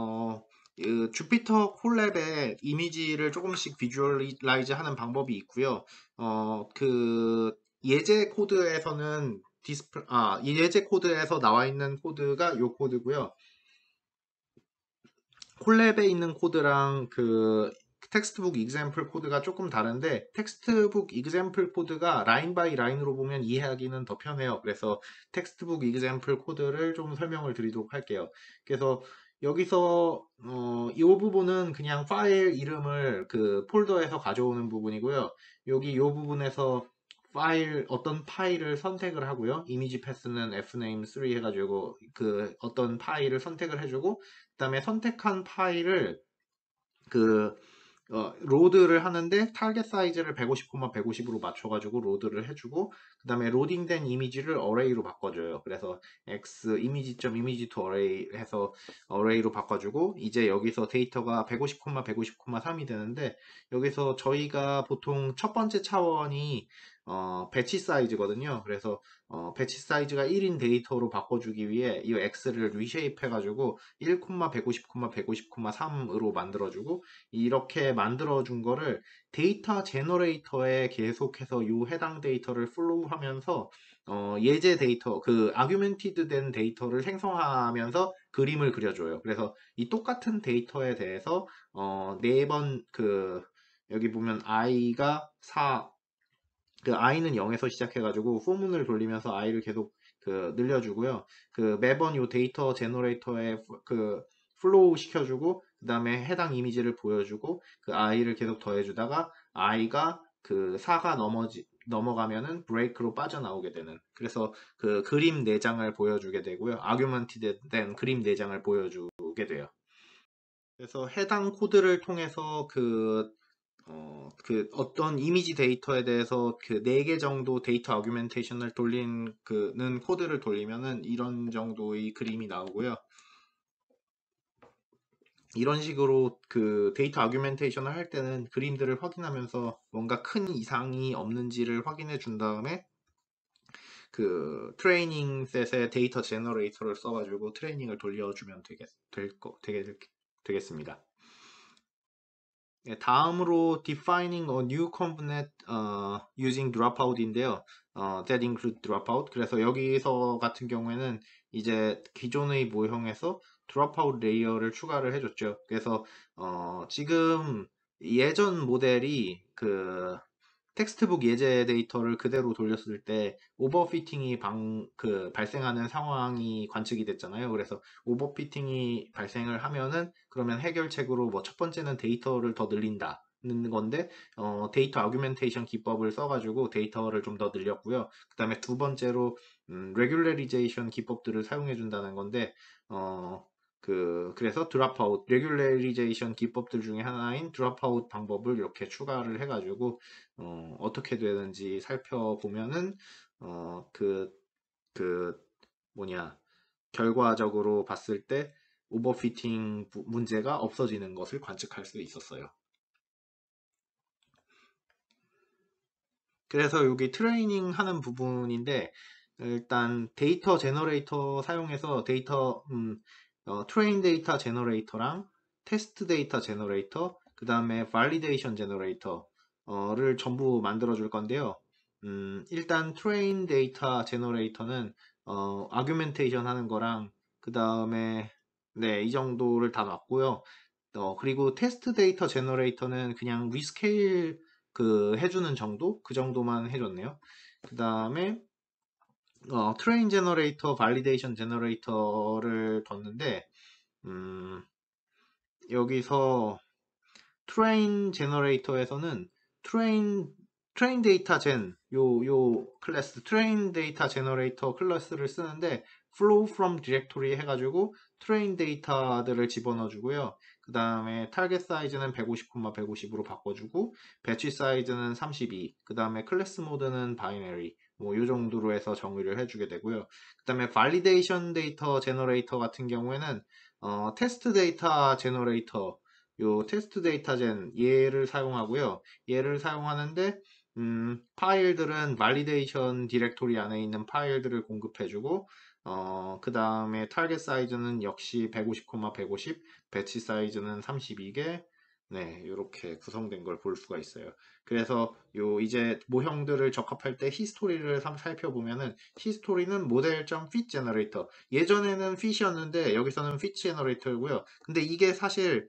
주피터 콜랩에 이미지를 조금씩 비주얼라이즈 하는 방법이 있고요. 그 예제 코드에서는 예제 코드에서 나와 있는 코드가 요 코드고요. 콜랩에 있는 코드랑 그 텍스트북 example 코드가 조금 다른데, 텍스트북 example 코드가 라인 바이 라인으로 보면 이해하기는 더 편해요. 그래서 텍스트북 example 코드를 좀 설명을 드리도록 할게요. 그래서 여기서 이 부분은 그냥 파일 이름을 그 폴더에서 가져오는 부분이고요. 여기 이 부분에서 어떤 파일을 선택을 하고요. 이미지 패스는 fname3 해가지고 그 어떤 파일을 선택을 해주고, 그 다음에 선택한 파일을 그 로드를 하는데 타겟 사이즈를 150, 150으로 맞춰가지고 로드를 해주고, 그 다음에 로딩된 이미지를 어레이로 바꿔줘요. 그래서 x 이미지.image to array 해서 어레이로 바꿔주고, 이제 여기서 데이터가 150, 150, 3이 되는데, 여기서 저희가 보통 첫 번째 차원이 배치 사이즈거든요. 그래서 배치 사이즈가 1인 데이터로 바꿔주기 위해 이 x를 리쉐이프 해가지고 1, 150, 150, 3으로 만들어주고, 이렇게 만들어준 거를 데이터 제너레이터에 계속해서 이 해당 데이터를 플로우 하면서 예제 데이터, 그 아규멘티드 된 데이터를 생성하면서 그림을 그려줘요. 그래서 이 똑같은 데이터에 대해서 네 번 여기 보면 i가 4, 그 i는 0에서 시작해가지고 포문을 돌리면서 i를 계속 늘려주고요. 그 매번 이 데이터 제너레이터에 플로우 시켜주고, 그 다음에 해당 이미지를 보여주고 그 i를 계속 더해주다가 i가 그 4가 넘어가면은 브레이크로 빠져나오게 되는, 그래서 그 그림 4장을 보여주게 되고요. 아규먼티드 된 그림 4장을 보여주게 돼요. 그래서 해당 코드를 통해서 그 어떤 이미지 데이터에 대해서 그 4개 정도 데이터 아규멘테이션을 돌린 그는 코드를 돌리면은 이런 정도의 그림이 나오고요. 이런 식으로 그 데이터 아규멘테이션을 할 때는 그림들을 확인하면서 뭔가 큰 이상이 없는지를 확인해 준 다음에 그 트레이닝 셋의 데이터 제너레이터를 써가지고 트레이닝을 돌려주면 되겠습니다. 네, 다음으로 defining a new component using dropout인데요. that include dropout. 그래서 여기서 같은 경우에는 이제 기존의 모형에서 dropout 레이어를 추가를 해줬죠. 그래서 지금 예전 모델이 그 텍스트북 예제 데이터를 그대로 돌렸을 때 오버피팅이 발생하는 상황이 관측이 됐잖아요. 그래서 오버피팅이 발생을 하면은 그러면 해결책으로 뭐 첫 번째는 데이터를 더 늘린다는 건데 데이터 아규멘테이션 기법을 써가지고 데이터를 좀 더 늘렸고요. 그 다음에 두 번째로 레귤레리제이션 기법들을 사용해 준다는 건데 그래서 드랍아웃, 레귤레리제이션 기법들 중에 하나인 드랍아웃 방법을 이렇게 추가를 해가지고 어떻게 되는지 살펴보면은 어, 그, 그 뭐냐 결과적으로 봤을 때 오버피팅 문제가 없어지는 것을 관측할 수 있었어요. 그래서 여기 트레이닝 하는 부분인데 일단 데이터 제너레이터 사용해서 트레인 데이터 제너레이터랑 테스트 데이터 제너레이터 그 다음에 발리데이션 제너레이터를 전부 만들어 줄 건데요. 일단 트레인 데이터 제너레이터는 아규멘테이션 하는 거랑 그 다음에 네, 이 정도를 다 놨고요. 그리고 테스트 데이터 제너레이터는 그냥 리스케일 해주는 정도? 그 정도만 해줬네요. 그 다음에 트레인 제너레이터, 발리데이션 제너레이터를 뒀는데 여기서 트레인 제너레이터에서는 트레인 데이터 요 클래스 트레인 데이터 제너레이터 클래스를 쓰는데 flow from directory 해가지고 트레인 데이터들을 집어넣어 주고요. 그 다음에 타겟 사이즈는 150, 150으로 바꿔주고 배치 사이즈는 32, 그 다음에 클래스 모드는 바이너리 뭐 요 정도로 해서 정의를 해주게 되고요. 그 다음에 발리데이션 데이터 제너레이터 같은 경우에는 테스트 데이터 제너레이터 요 테스트 데이터젠 얘를 사용하고요. 얘를 사용하는데 파일들은 발리데이션 디렉토리 안에 있는 파일들을 공급해주고 그 다음에 타겟 사이즈는 역시 150, 150, 배치 사이즈는 32개 네, 이렇게 구성된 걸 볼 수가 있어요. 그래서 이제 모형들을 적합할 때 히스토리를 살펴보면은 히스토리는 모델.fit 제너레이터 예전에는 fit이었는데 여기서는 fit 제너레이터고요. 근데 이게 사실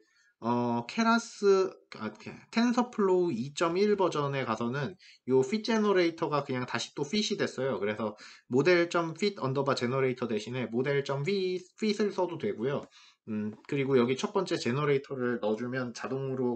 텐서플로우 2.1 버전에 가서는 요 fit 제너레이터가 그냥 다시 또 fit이 됐어요. 그래서 모델.fit 언더바 제너레이터 대신에 모델.fit을 써도 되고요. 그리고 여기 첫 번째 제너레이터를 넣어주면 자동으로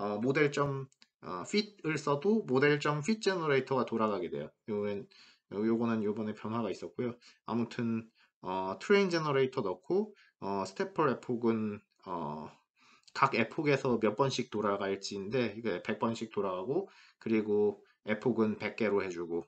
모델.fit을 써도 모델.fit 제너레이터가 돌아가게 돼요. 요거는 요번에 변화가 있었고요. 아무튼 트레인 제너레이터 넣고 스테퍼 에폭은 각 에폭에서 몇 번씩 돌아갈지인데 이게 100번씩 돌아가고 그리고 에폭은 100개로 해주고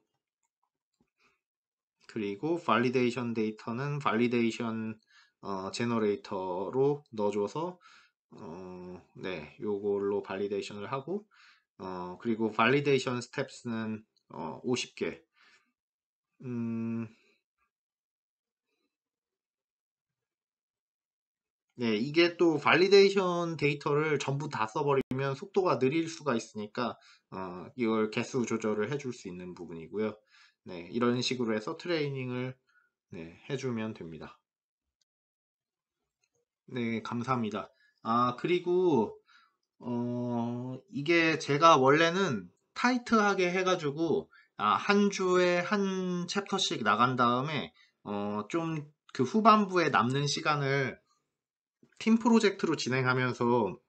그리고 발리데이션 데이터는 발리데이션 제너레이터로 넣어줘서 네 요걸로 발리데이션을 하고 그리고 발리데이션 스텝스는 50개 네, 이게 또 발리데이션 데이터를 전부 다 써버리면 속도가 느릴 수가 있으니까 이걸 개수 조절을 해줄 수 있는 부분이고요. 네, 이런 식으로 해서 트레이닝을 네, 해주면 됩니다. 네, 감사합니다. 그리고 이게 제가 원래는 타이트하게 해가지고 한 주에 한 챕터씩 나간 다음에 좀 그 후반부에 남는 시간을 팀 프로젝트로 진행하면서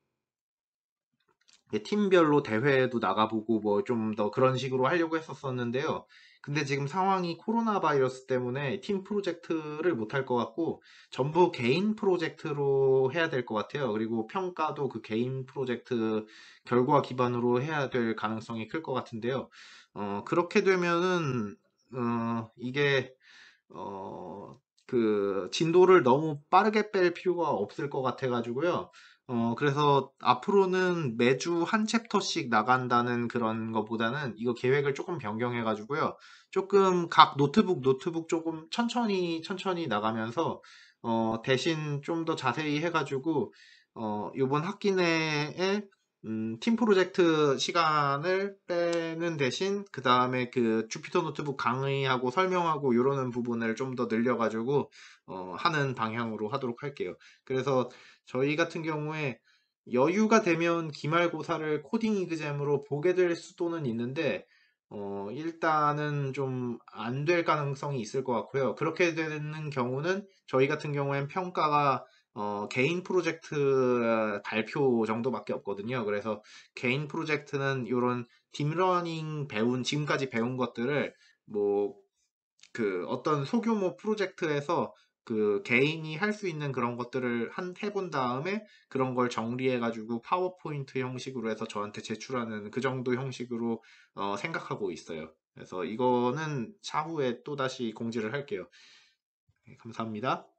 팀별로 대회도 나가보고 뭐 좀 더 그런 식으로 하려고 했었었는데요. 근데 지금 상황이 코로나 바이러스 때문에 팀 프로젝트를 못 할 것 같고 전부 개인 프로젝트로 해야 될 것 같아요. 그리고 평가도 그 개인 프로젝트 결과 기반으로 해야 될 가능성이 클 것 같은데요. 그렇게 되면은 이게 어, 그 진도를 너무 빠르게 뺄 필요가 없을 것 같아가지고요. 그래서 앞으로는 매주 한 챕터씩 나간다는 그런 것보다는 이거 계획을 조금 변경해가지고요. 조금 각 노트북 조금 천천히 나가면서 대신 좀 더 자세히 해가지고 요번 학기 내에 팀 프로젝트 시간을 빼는 대신 그 다음에 그 주피터 노트북 강의하고 설명하고 이러는 부분을 좀 더 늘려가지고 하는 방향으로 하도록 할게요. 그래서 저희 같은 경우에 여유가 되면 기말고사를 코딩 이그잼으로 보게 될 수도는 있는데 일단은 좀 안 될 가능성이 있을 것 같고요. 그렇게 되는 경우는 저희 같은 경우엔 평가가 개인 프로젝트 발표 정도밖에 없거든요. 그래서 개인 프로젝트는 이런 딥러닝 지금까지 배운 것들을 뭐 그 어떤 소규모 프로젝트에서 그 개인이 할 수 있는 그런 것들을 해본 다음에 그런 걸 정리해가지고 파워포인트 형식으로 해서 저한테 제출하는 그 정도 형식으로 생각하고 있어요. 그래서 이거는 차후에 또다시 공지를 할게요. 네, 감사합니다.